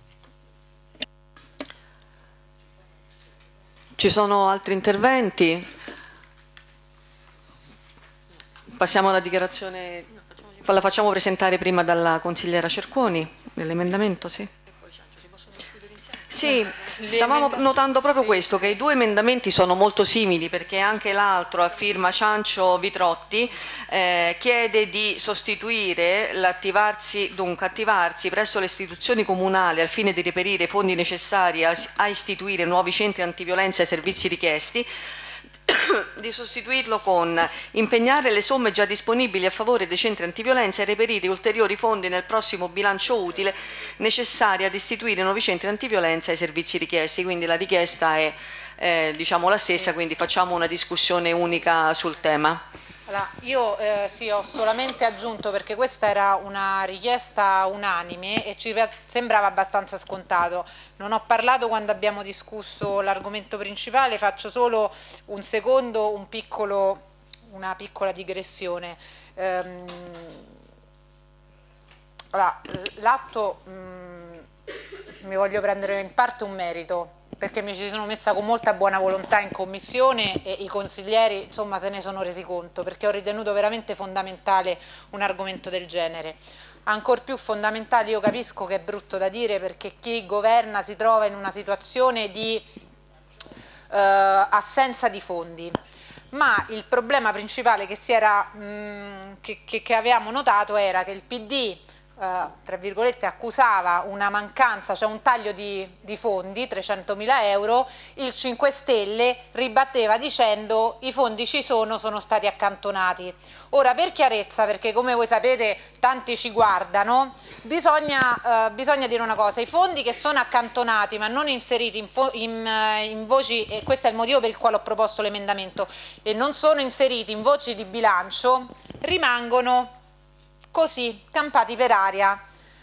Ci sono altri interventi? Passiamo alla dichiarazione, la facciamo presentare prima dalla consigliera Cerconi, dell'emendamento, sì. Sì, stavamo notando proprio questo, che i due emendamenti sono molto simili perché anche l'altro a firma Ciancio Vitrotti eh, chiede di sostituire l'attivarsi, dunque attivarsi presso le istituzioni comunali al fine di reperire i fondi necessari a, a istituire nuovi centri antiviolenza e servizi richiesti, di sostituirlo con impegnare le somme già disponibili a favore dei centri antiviolenza e reperire ulteriori fondi nel prossimo bilancio utile necessari ad istituire nuovi centri antiviolenza e servizi richiesti. Quindi la richiesta è eh, diciamo la stessa, quindi facciamo una discussione unica sul tema. Allora, io eh, sì, ho solamente aggiunto, perché questa era una richiesta unanime e ci sembrava abbastanza scontato. Non ho parlato quando abbiamo discusso l'argomento principale, faccio solo un secondo, un piccolo, una piccola digressione. Ehm, allora, l'atto, mi voglio prendere in parte un merito, perché mi ci sono messa con molta buona volontà in commissione e i consiglieri insomma se ne sono resi conto, perché ho ritenuto veramente fondamentale un argomento del genere. Ancor più fondamentale, io capisco che è brutto da dire, perché chi governa si trova in una situazione di eh, assenza di fondi, ma il problema principale che, si era, mh, che, che, che avevamo notato era che il P D Uh, tra virgolette accusava una mancanza, cioè un taglio di, di fondi, trecentomila euro, il cinque Stelle ribatteva dicendo i fondi ci sono, sono stati accantonati. Ora, per chiarezza, perché come voi sapete tanti ci guardano, bisogna, uh, bisogna dire una cosa: i fondi che sono accantonati ma non inseriti in, in, uh, in voci, e questo è il motivo per il quale ho proposto l'emendamento, e non sono inseriti in voci di bilancio, rimangono così, campati per aria.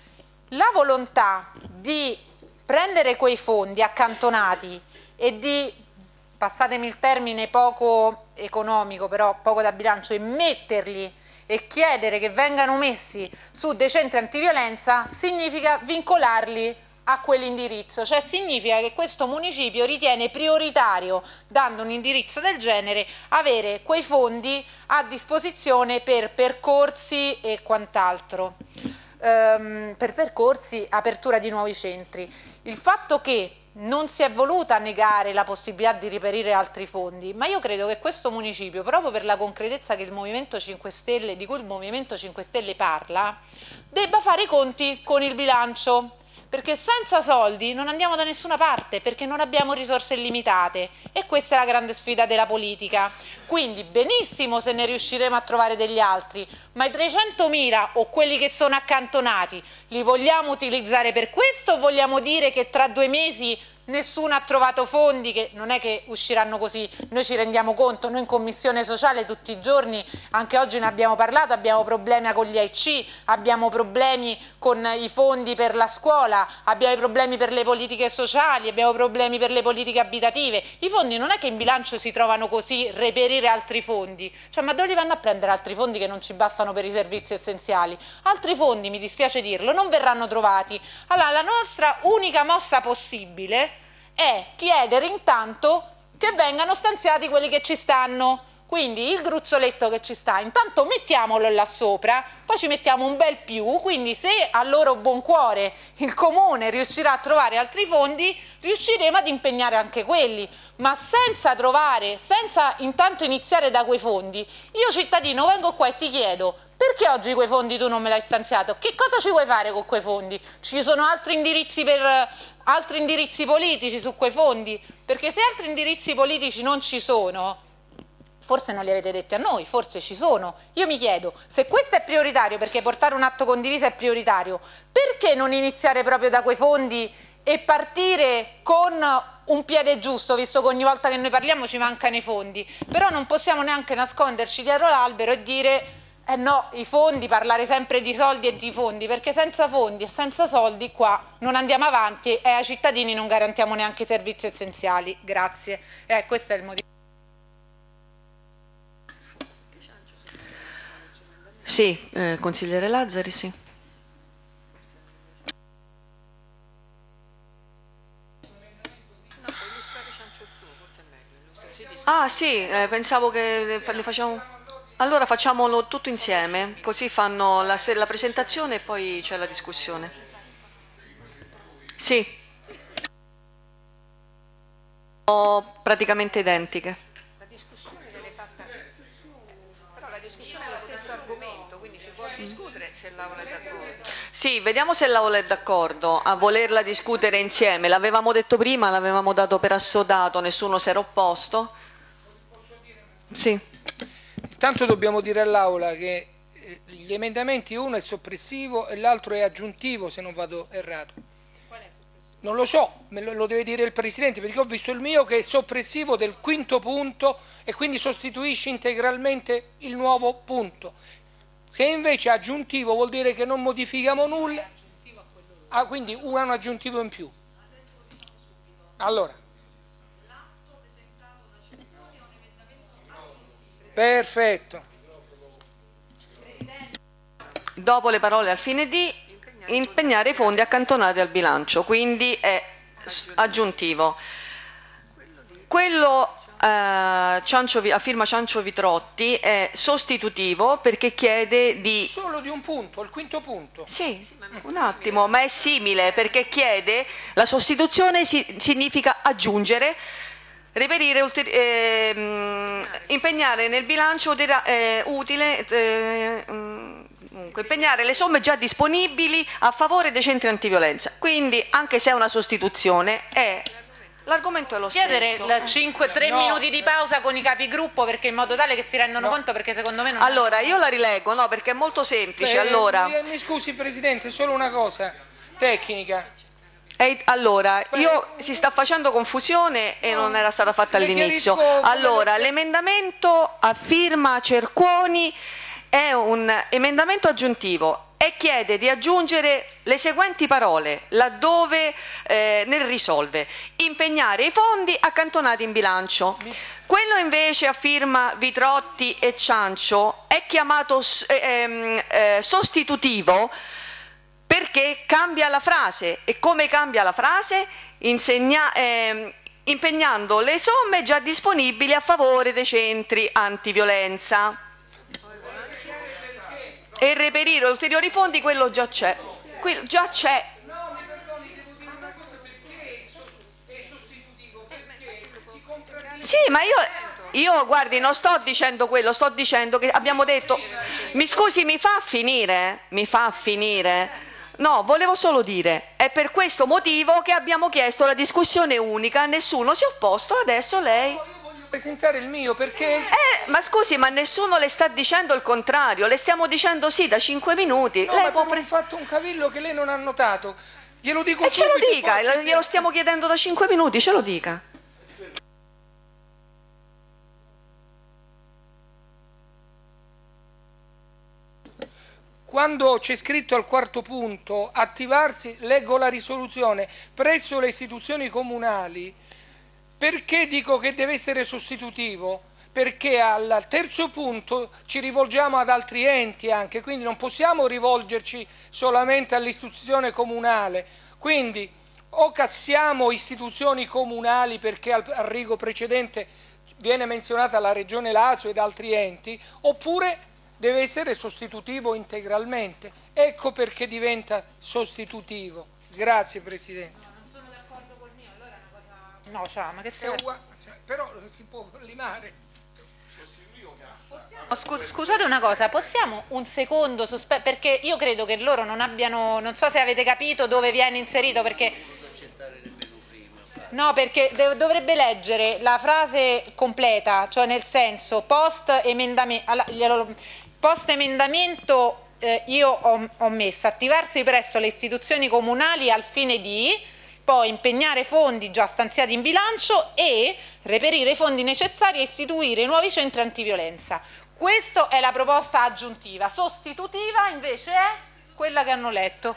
La volontà di prendere quei fondi accantonati e di, passatemi il termine poco economico, però poco da bilancio, e metterli e chiedere che vengano messi su dei centri antiviolenza significa vincolarli a quell'indirizzo, cioè significa che questo municipio ritiene prioritario, dando un indirizzo del genere, avere quei fondi a disposizione per percorsi e quant'altro, ehm, per percorsi, apertura di nuovi centri. Il fatto che non si è voluta negare la possibilità di reperire altri fondi, ma io credo che questo municipio, proprio per la concretezza che il Movimento cinque Stelle, di cui il Movimento cinque Stelle parla, debba fare i conti con il bilancio, perché senza soldi non andiamo da nessuna parte, perché non abbiamo risorse illimitate, e questa è la grande sfida della politica. Quindi benissimo se ne riusciremo a trovare degli altri, ma i trecentomila o quelli che sono accantonati li vogliamo utilizzare per questo, o vogliamo dire che tra due mesi nessuno ha trovato fondi? Che non è che usciranno così, noi ci rendiamo conto, noi in commissione sociale tutti i giorni, anche oggi ne abbiamo parlato, abbiamo problemi con gli A I C, abbiamo problemi con i fondi per la scuola, abbiamo problemi per le politiche sociali, abbiamo problemi per le politiche abitative. I fondi non è che in bilancio si trovano così, reperire altri fondi, cioè ma dove li vanno a prendere altri fondi che non ci bastano per i servizi essenziali? Altri fondi, mi dispiace dirlo, non verranno trovati. Allora la nostra unica mossa possibile è chiedere intanto che vengano stanziati quelli che ci stanno, quindi il gruzzoletto che ci sta intanto mettiamolo là sopra, poi ci mettiamo un bel più, quindi se a loro buon cuore il comune riuscirà a trovare altri fondi riusciremo ad impegnare anche quelli, ma senza trovare, senza intanto iniziare da quei fondi. Io cittadino vengo qua e ti chiedo: perché oggi quei fondi tu non me l'hai stanziato? Che cosa ci vuoi fare con quei fondi? Ci sono altri indirizzi per altri indirizzi politici su quei fondi? Perché se altri indirizzi politici non ci sono, forse non li avete detti a noi, forse ci sono. Io mi chiedo, se questo è prioritario, perché portare un atto condiviso è prioritario, perché non iniziare proprio da quei fondi e partire con un piede giusto, visto che ogni volta che noi parliamo ci mancano i fondi? Però non possiamo neanche nasconderci dietro l'albero e dire eh no, i fondi, parlare sempre di soldi e di fondi, perché senza fondi e senza soldi qua non andiamo avanti e ai cittadini non garantiamo neanche i servizi essenziali. Grazie. Eh, questo è il motivo. Sì, eh, consigliere Lazzari, sì. Ah sì, eh, pensavo che ne facciamo... Allora facciamolo tutto insieme, così fanno la, la presentazione e poi c'è la discussione. Sì. Sono praticamente identiche. La discussione viene fatta, però la discussione è lo stesso argomento, quindi si può discutere se l'Aula è d'accordo. Sì, vediamo se l'Aula è d'accordo a volerla discutere insieme. L'avevamo detto prima, l'avevamo dato per assodato, nessuno si era opposto. Sì. Intanto dobbiamo dire all'Aula che gli emendamenti, uno è soppressivo e l'altro è aggiuntivo, se non vado errato. Qual è soppressivo? Non lo so, me lo, lo deve dire il Presidente, perché ho visto il mio che è soppressivo del quinto punto e quindi sostituisce integralmente il nuovo punto. Se invece è aggiuntivo vuol dire che non modifichiamo nulla. Ah, quindi un anno aggiuntivo in più. Allora. Perfetto. Dopo le parole al fine di impegnare i fondi accantonati al bilancio, quindi è aggiuntivo. quello eh, Ciancio, a firma Ciancio Vitrotti è sostitutivo perché chiede di... Solo di un punto, il quinto punto. Sì, un attimo, ma è simile perché chiede, la sostituzione si, significa aggiungere, reperire, ulteri- ehm, impegnare nel bilancio utile, eh, utile eh, comunque, impegnare le somme già disponibili a favore dei centri antiviolenza. Quindi, anche se è una sostituzione, è... L'argomento è lo Chiedere stesso. cinque tre No. minuti di pausa con i capigruppo perché in modo tale che si rendano No. conto, perché secondo me non Allora, io la rileggo, no, perché è molto semplice. Eh, allora, mi, mi scusi Presidente, solo una cosa tecnica. E allora, io si sta facendo confusione e non era stata fatta Le all'inizio. chiarisco come Allora, lo- l'emendamento a firma Cerconi è un emendamento aggiuntivo e chiede di aggiungere le seguenti parole laddove eh, nel risolve: impegnare i fondi accantonati in bilancio. Quello invece a firma Vitrotti e Ciancio è chiamato s- ehm, eh, sostitutivo perché cambia la frase. E come cambia la frase? Insegna- ehm, impegnando le somme già disponibili a favore dei centri antiviolenza e reperire ulteriori fondi. Quello già c'è, Qui già c'è. Sì, ma io, io guardi, non sto dicendo quello, sto dicendo che abbiamo detto, mi scusi, mi fa finire, mi fa finire. No, volevo solo dire, è per questo motivo che abbiamo chiesto la discussione unica, nessuno si è opposto, adesso lei... Presentare il mio perché... Eh, ma scusi, ma nessuno le sta dicendo il contrario, le stiamo dicendo sì da cinque minuti. No, lei ma può per un fatto un cavillo che lei non ha notato. Glielo dico E ce lo subito, dica, poi- glielo stiamo chiedendo da cinque minuti, ce lo dica. Quando c'è scritto al quarto punto attivarsi, leggo la risoluzione, presso le istituzioni comunali, perché dico che deve essere sostitutivo? Perché al terzo punto ci rivolgiamo ad altri enti anche, quindi non possiamo rivolgerci solamente all'istituzione comunale. Quindi o cassiamo istituzioni comunali perché al, al rigo precedente viene menzionata la Regione Lazio ed altri enti, oppure deve essere sostitutivo integralmente. Ecco perché diventa sostitutivo. Grazie Presidente. No, non sono d'accordo col mio, allora è una cosa... No, ciao, ma che È sei... uguale, cioè, però si può limare. Scus- scusate una cosa, possiamo un secondo sospendere, perché io credo che loro non abbiano, non so se avete capito dove viene inserito, perché no, perché dov- dovrebbe leggere la frase completa, cioè nel senso post emendamento, post emendamento eh, io ho, ho messo attivarsi presso le istituzioni comunali al fine di, poi impegnare fondi già stanziati in bilancio e reperire i fondi necessari a istituire nuovi centri antiviolenza. Questa è la proposta aggiuntiva. Sostitutiva invece è quella che hanno letto.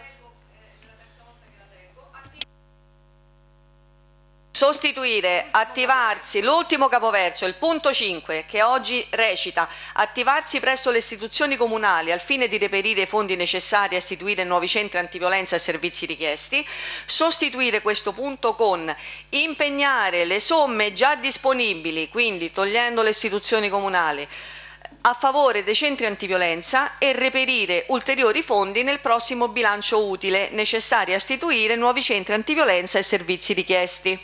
Sostituire, attivarsi, l'ultimo capoverso, il punto cinque, che oggi recita attivarsi presso le istituzioni comunali al fine di reperire i fondi necessari a istituire nuovi centri antiviolenza e servizi richiesti, sostituire questo punto con impegnare le somme già disponibili, quindi togliendo le istituzioni comunali, a favore dei centri antiviolenza e reperire ulteriori fondi nel prossimo bilancio utile necessari a istituire nuovi centri antiviolenza e servizi richiesti.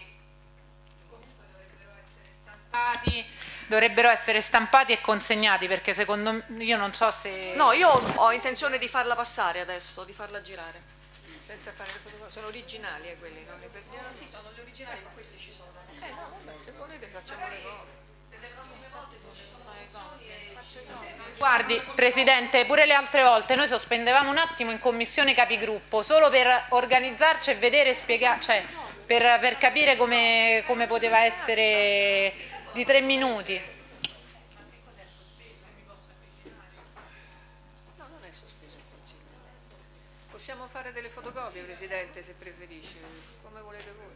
Dovrebbero essere stampati e consegnati, perché secondo me, io non so se... No, io ho intenzione di farla passare adesso, di farla girare. Senza fare le fotocopie. Sono originali eh, quelli, non li perdiamo? Sì, sono gli originali, ma questi ci sono. Eh no, vabbè, se volete facciamo le copie. Guardi, Presidente, pure le altre volte noi sospendevamo un attimo in commissione capigruppo solo per organizzarci e vedere e spiegare, cioè per, per capire come, come poteva essere di tre minuti. No, non è sospeso il Consiglio. Possiamo fare delle fotocopie, Presidente, se preferisce, come volete voi.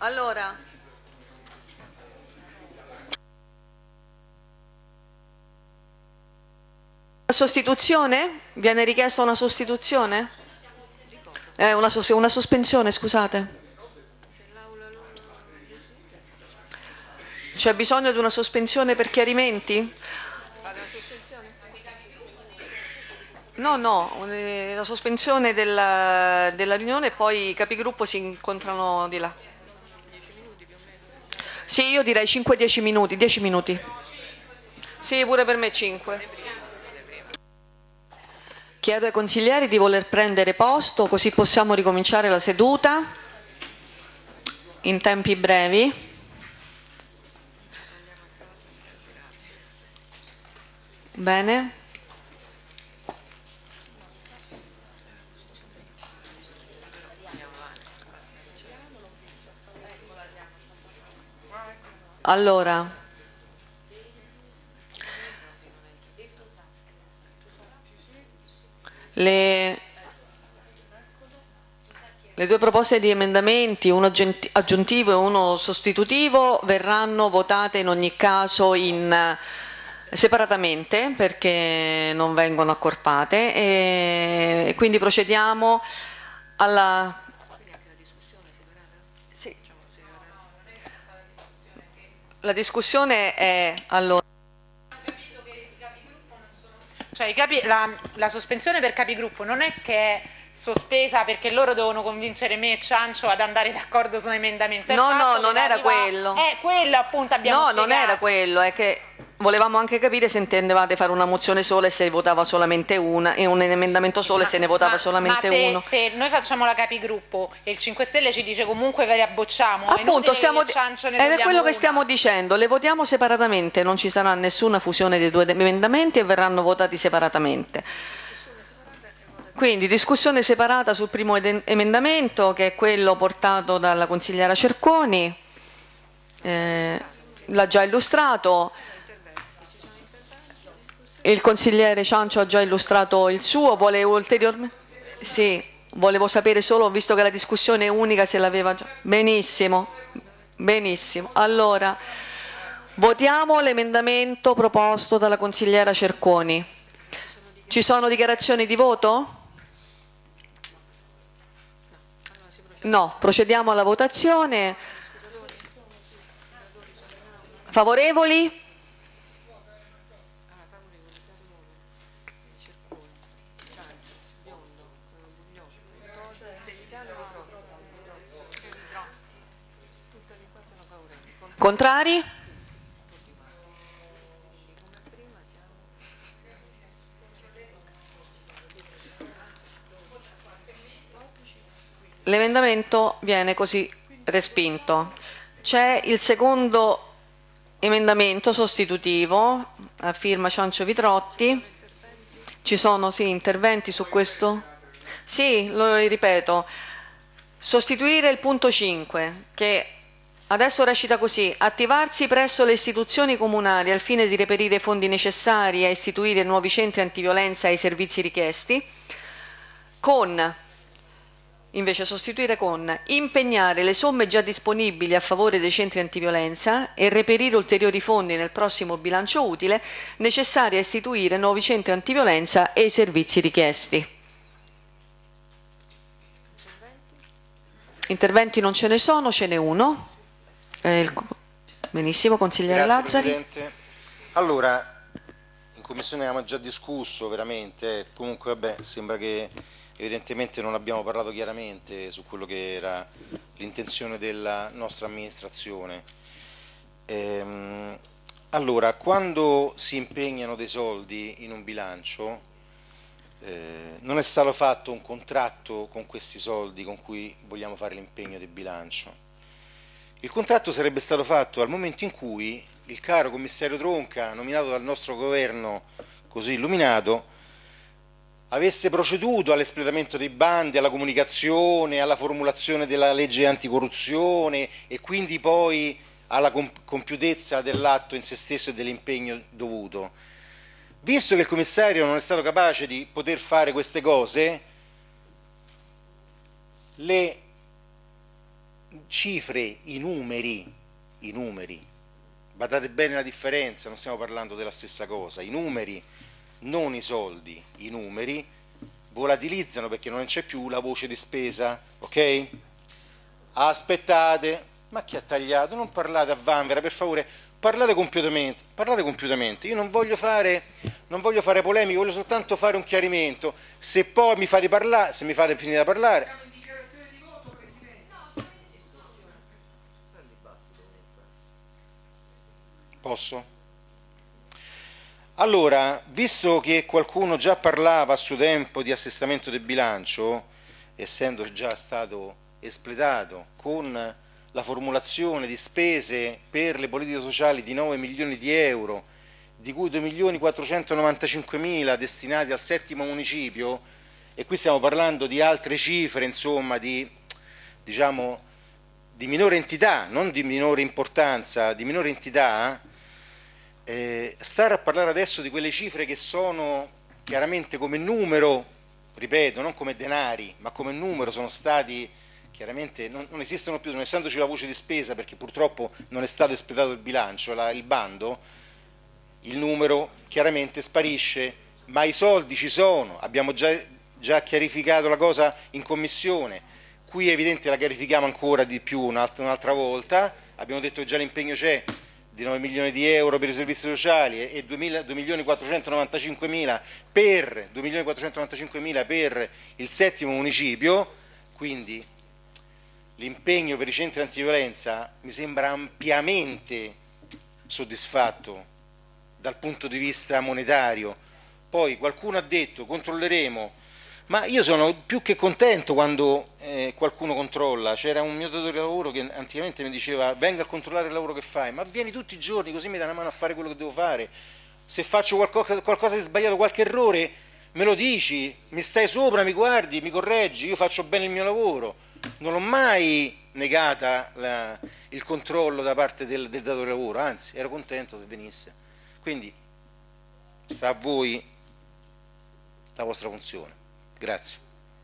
Allora, sostituzione? Viene richiesta una sostituzione? Eh, una, sos- una sospensione, scusate. C'è bisogno di una sospensione per chiarimenti? No, no, eh, la sospensione della, della riunione e poi i capigruppo si incontrano di là. Sì, io direi cinque dieci minuti, dieci minuti. Sì, pure per me cinque. Chiedo ai consiglieri di voler prendere posto, così possiamo ricominciare la seduta in tempi brevi. Bene. Allora, le, le due proposte di emendamenti, uno aggiuntivo e uno sostitutivo, verranno votate in ogni caso in, separatamente perché non vengono accorpate e, e quindi procediamo alla... La discussione è allora. Cioè, i capi, la, la sospensione per capigruppo non è che è sospesa perché loro devono convincere me e Ciancio ad andare d'accordo su un emendamento. No, no, non era quello. È quello appunto abbiamo No, spiegato. non era quello, è che volevamo anche capire se intendevate fare una mozione sola e se votava solamente una e un emendamento solo e se ne votava ma, solamente ma se, uno. se noi facciamo la capigruppo e il cinque Stelle ci dice comunque ve le abbocciamo, Appunto, stiamo, ed è quello che stiamo dicendo, le votiamo separatamente, non ci sarà nessuna fusione dei due emendamenti e verranno votati separatamente. Quindi discussione separata sul primo emendamento, che è quello portato dalla consigliera Cerconi, eh, l'ha già illustrato. Il consigliere Ciancio ha già illustrato il suo, vuole ulteriormente? Sì, volevo sapere solo, visto che la discussione è unica, se l'aveva già. Benissimo, benissimo. Allora, votiamo l'emendamento proposto dalla consigliera Cerconi. Ci sono dichiarazioni di voto? No, procediamo alla votazione. Favorevoli? Contrari? L'emendamento viene così respinto. C'è il secondo emendamento sostitutivo a firma Ciancio Vitrotti. Ci sono sì interventi su questo? Sì, lo ripeto. Sostituire il punto cinque che adesso recita così: attivarsi presso le istituzioni comunali al fine di reperire fondi necessari a istituire nuovi centri antiviolenza e i servizi richiesti, con, invece sostituire con, impegnare le somme già disponibili a favore dei centri antiviolenza e reperire ulteriori fondi nel prossimo bilancio utile necessari a istituire nuovi centri antiviolenza e i servizi richiesti. Interventi non ce ne sono, ce n'è uno. Eh, il... Benissimo, consigliere Grazie, Lazzari. Presidente. Allora, in commissione abbiamo già discusso veramente, comunque vabbè, sembra che evidentemente non abbiamo parlato chiaramente su quello che era l'intenzione della nostra amministrazione. Ehm, allora, quando si impegnano dei soldi in un bilancio, eh, non è stato fatto un contratto con questi soldi con cui vogliamo fare l'impegno del bilancio. Il contratto sarebbe stato fatto al momento in cui il caro commissario Tronca, nominato dal nostro governo così illuminato, avesse proceduto all'espletamento dei bandi, alla comunicazione, alla formulazione della legge anticorruzione e quindi poi alla compiutezza dell'atto in se stesso e dell'impegno dovuto. Visto che il commissario non è stato capace di poter fare queste cose, le cifre, i numeri, i numeri, badate bene la differenza, non stiamo parlando della stessa cosa, i numeri, non i soldi, i numeri volatilizzano perché non c'è più la voce di spesa, ok? Aspettate, ma chi ha tagliato? Non parlate a vanvera, per favore, parlate compiutamente, parlate compiutamente. Io non voglio fare, non voglio fare polemiche, voglio soltanto fare un chiarimento. Se poi mi fate parlare, se mi fate finire da parlare. Siamo in dichiarazione di voto, Presidente. No, siamo in discussione. Posso? Allora, visto che qualcuno già parlava a suo tempo di assestamento del bilancio, essendo già stato espletato con la formulazione di spese per le politiche sociali di nove milioni di euro, di cui due milioni quattrocentonovantacinque mila destinati al settimo municipio, e qui stiamo parlando di altre cifre, insomma, di, diciamo, di minore entità, non di minore importanza, di minore entità, eh, stare a parlare adesso di quelle cifre che sono chiaramente come numero, ripeto, non come denari, ma come numero sono stati, chiaramente non, non esistono più, non essendoci la voce di spesa, perché purtroppo non è stato espletato il bilancio, la, il bando, il numero chiaramente sparisce, ma i soldi ci sono, abbiamo già, già chiarificato la cosa in commissione, qui è evidente la chiarifichiamo ancora di più un'altra, un'altra volta, abbiamo detto che già l'impegno c'è di nove milioni di euro per i servizi sociali e due milioni quattrocentonovantacinque mila per, due milioni quattrocentonovantacinque mila per il settimo municipio, quindi l'impegno per i centri antiviolenza mi sembra ampiamente soddisfatto dal punto di vista monetario. Poi qualcuno ha detto controlleremo, ma io sono più che contento quando eh, qualcuno controlla. C'era un mio datore di lavoro che anticamente mi diceva venga a controllare il lavoro che fai, ma vieni tutti i giorni così mi dai una mano a fare quello che devo fare, se faccio qualcosa, qualcosa di sbagliato, qualche errore me lo dici, mi stai sopra, mi guardi, mi correggi, io faccio bene il mio lavoro, non ho mai negata la, il controllo da parte del, del datore di lavoro, anzi ero contento che venisse, quindi sta a voi la vostra funzione. Grazie.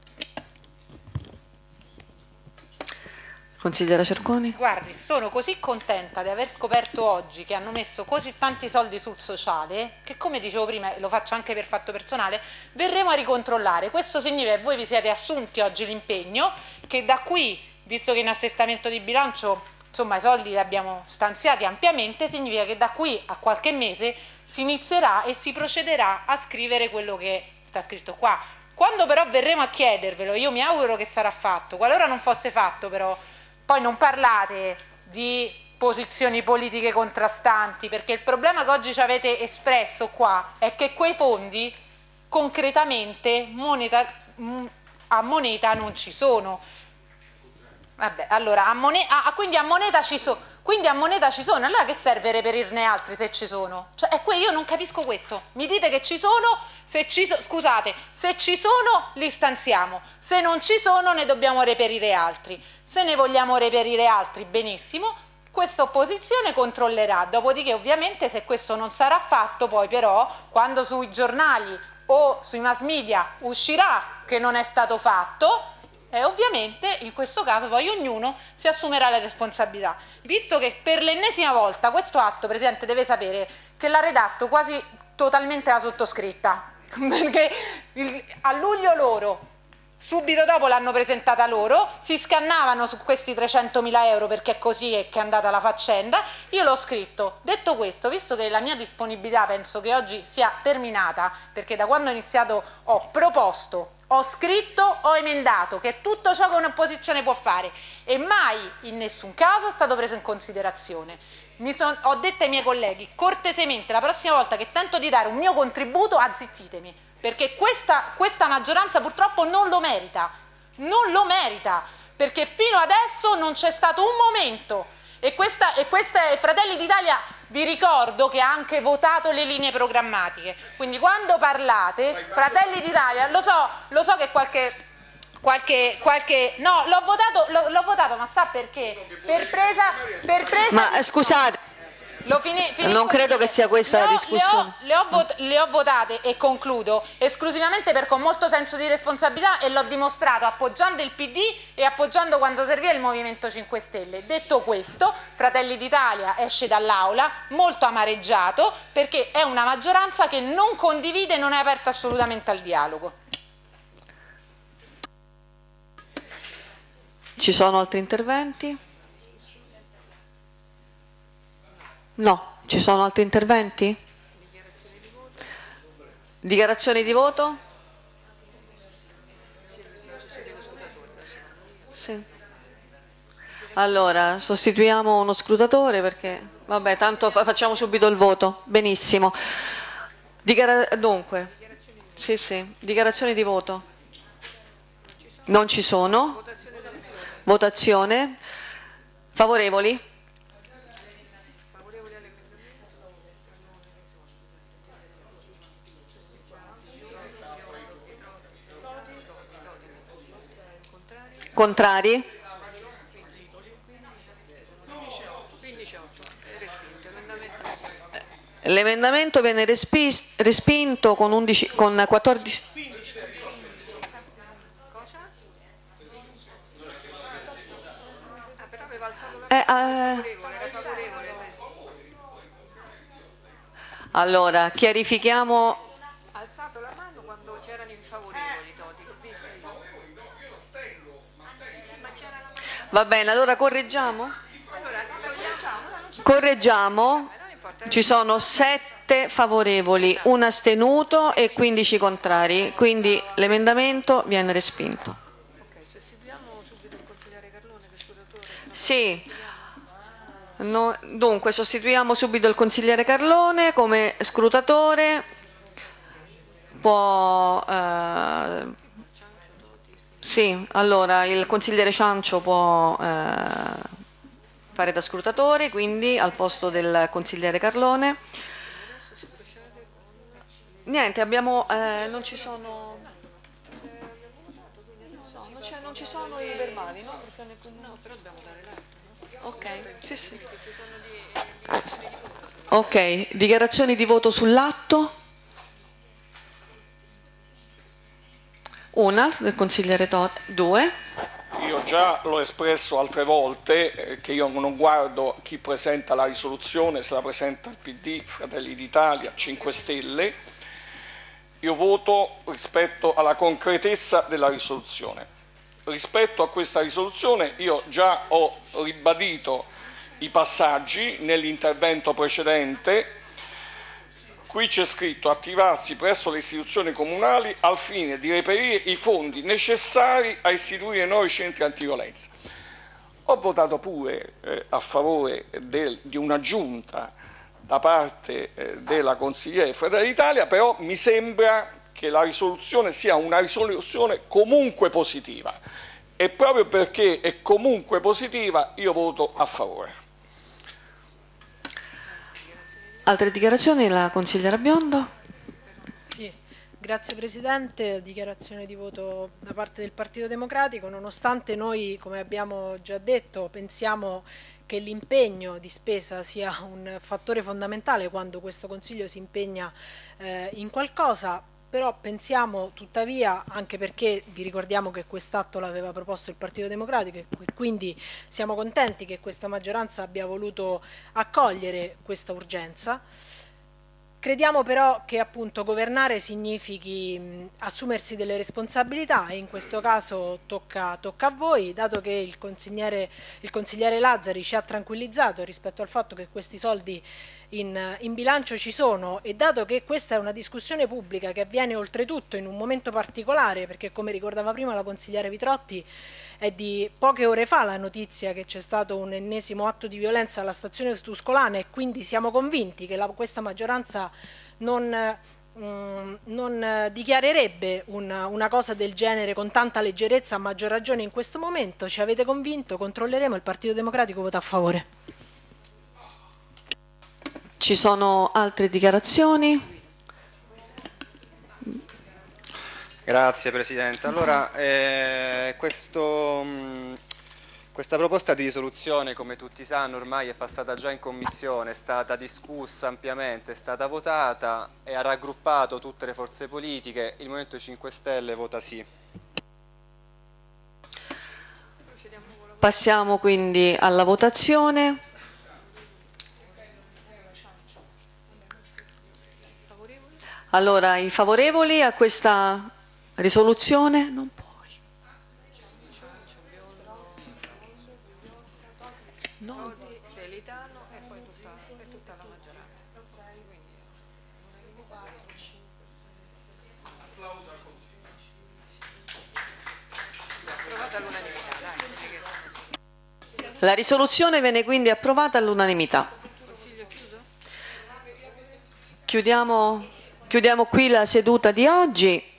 Consigliera Cerconi? Guardi, sono così contenta di aver scoperto oggi che hanno messo così tanti soldi sul sociale che, come dicevo prima, lo faccio anche per fatto personale, verremo a ricontrollare. Questo significa che voi vi siete assunti oggi l'impegno che da qui, visto che in assestamento di bilancio insomma i soldi li abbiamo stanziati ampiamente, significa che da qui a qualche mese si inizierà e si procederà a scrivere quello che sta scritto qua. Quando però verremo a chiedervelo, io mi auguro che sarà fatto, qualora non fosse fatto però, poi non parlate di posizioni politiche contrastanti, perché il problema che oggi ci avete espresso qua è che quei fondi concretamente moneta, a moneta non ci sono. Vabbè, allora, a moneta, ah, quindi a moneta ci sono. Quindi a moneta ci sono, allora che serve reperirne altri se ci sono? Cioè, è io non capisco questo. Mi dite che ci sono, se ci so, scusate, se ci sono li stanziamo, se non ci sono ne dobbiamo reperire altri. Se ne vogliamo reperire altri, benissimo, questa opposizione controllerà. Dopodiché ovviamente se questo non sarà fatto, poi però quando sui giornali o sui mass media uscirà che non è stato fatto, e ovviamente in questo caso poi ognuno si assumerà le responsabilità. Visto che per l'ennesima volta questo atto, Presidente, deve sapere che l'ha redatto quasi totalmente la sottoscritta, perché il, a luglio loro, subito dopo l'hanno presentata loro, si scannavano su questi trecentomila euro perché è così che è andata la faccenda, io l'ho scritto. Detto questo, visto che la mia disponibilità penso che oggi sia terminata, perché da quando ho iniziato ho proposto, ho scritto, ho emendato, che è tutto ciò che un'opposizione può fare e mai in nessun caso è stato preso in considerazione. Mi son, ho detto ai miei colleghi, cortesemente la prossima volta che tento di dare un mio contributo azzittitemi, perché questa, questa maggioranza purtroppo non lo merita, non lo merita, perché fino adesso non c'è stato un momento e questa, e questa è Fratelli d'Italia. Vi ricordo che ha anche votato le linee programmatiche, quindi quando parlate, Fratelli d'Italia, lo so, lo so che qualche, qualche, qualche no, l'ho votato, l'ho votato, ma sa perché? Per presa, per presa ma di... scusate, Lo fini- non credo che sia questa le la ho, discussione. Le ho, le, ho vot- le ho votate, e concludo, esclusivamente per con molto senso di responsabilità, e l'ho dimostrato appoggiando il P D e appoggiando quando serviva il Movimento cinque Stelle. Detto questo, Fratelli d'Italia esce dall'aula molto amareggiato, perché è una maggioranza che non condivide e non è aperta assolutamente al dialogo. Ci sono altri interventi? No, ci sono altri interventi? Dichiarazioni di voto? Sì. Allora, sostituiamo uno scrutatore perché, vabbè, tanto fa- facciamo subito il voto. Benissimo. Dichiara- dunque, sì, sì, dichiarazioni di voto. Non ci sono. Votazione. Favorevoli? Contrari? L'emendamento viene respis- respinto con, undici, con quattordici... Eh, eh, allora, chiarifichiamo... Ha alzato la mano quando c'erano i favorevoli, Toti, l'ho visto io. Ma c'era la mano. Va bene, allora correggiamo? Allora, Correggiamo, ci sono sette favorevoli, un astenuto e quindici contrari, quindi l'emendamento viene respinto. ok, sostituiamo subito il consigliere Carlone che scrutatore. Sì, no, dunque sostituiamo subito il consigliere Carlone come scrutatore, può... Eh, sì, allora il consigliere Ciancio può... Eh, fare da scrutatore, quindi al posto del consigliere Carlone. Niente, abbiamo, eh, non ci sono, no, non, c'è- non ci sono i verbali, no? Perché ne- No, però dobbiamo dare l'atto, no? Ok, sì, sì. Ci sono di- dichiarazioni di voto. Ok, dichiarazioni di voto sull'atto. Una del consigliere Totti, due. Io già l'ho espresso altre volte eh, che io non guardo chi presenta la risoluzione, se la presenta il P D, Fratelli d'Italia, cinque Stelle, io voto rispetto alla concretezza della risoluzione. Rispetto a questa risoluzione io già ho ribadito i passaggi nell'intervento precedente. Qui c'è scritto attivarsi presso le istituzioni comunali al fine di reperire i fondi necessari a istituire nuovi centri antiviolenza. Ho votato pure eh, a favore del, di un'aggiunta da parte eh, della consigliere Fratelli d'Italia, però mi sembra che la risoluzione sia una risoluzione comunque positiva e proprio perché è comunque positiva io voto a favore. Altre dichiarazioni, la consigliera Biondo. Sì, grazie Presidente, dichiarazione di voto da parte del Partito Democratico, nonostante noi, come abbiamo già detto, pensiamo che l'impegno di spesa sia un fattore fondamentale quando questo Consiglio si impegna eh, in qualcosa, però pensiamo tuttavia, anche perché vi ricordiamo che quest'atto l'aveva proposto il Partito Democratico e quindi siamo contenti che questa maggioranza abbia voluto accogliere questa urgenza. Crediamo però che appunto governare significhi mh, assumersi delle responsabilità e in questo caso tocca, tocca a voi, dato che il consigliere, il consigliere Lazzari ci ha tranquillizzato rispetto al fatto che questi soldi in, in bilancio ci sono e dato che questa è una discussione pubblica che avviene oltretutto in un momento particolare, perché come ricordava prima la consigliere Vitrotti è di poche ore fa la notizia che c'è stato un ennesimo atto di violenza alla stazione tuscolana e quindi siamo convinti che la, questa maggioranza non, mm, non dichiarerebbe una, una cosa del genere con tanta leggerezza, a maggior ragione in questo momento. Ci avete convinto, controlleremo, il Partito Democratico vota a favore. Ci sono altre dichiarazioni? Grazie Presidente. Allora, eh, questo, mh, Questa proposta di risoluzione, come tutti sanno, ormai è passata già in commissione, è stata discussa ampiamente, è stata votata e ha raggruppato tutte le forze politiche. Il Movimento cinque Stelle vota sì. Passiamo quindi alla votazione. Allora, i favorevoli a questa risoluzione? Non puoi. No. Felitano e poi tutta, e tutta la maggioranza. Approvata all'unanimità, dai, non è che sono... La risoluzione viene quindi approvata all'unanimità. Consiglio chiuso? Chiudiamo, chiudiamo qui la seduta di oggi.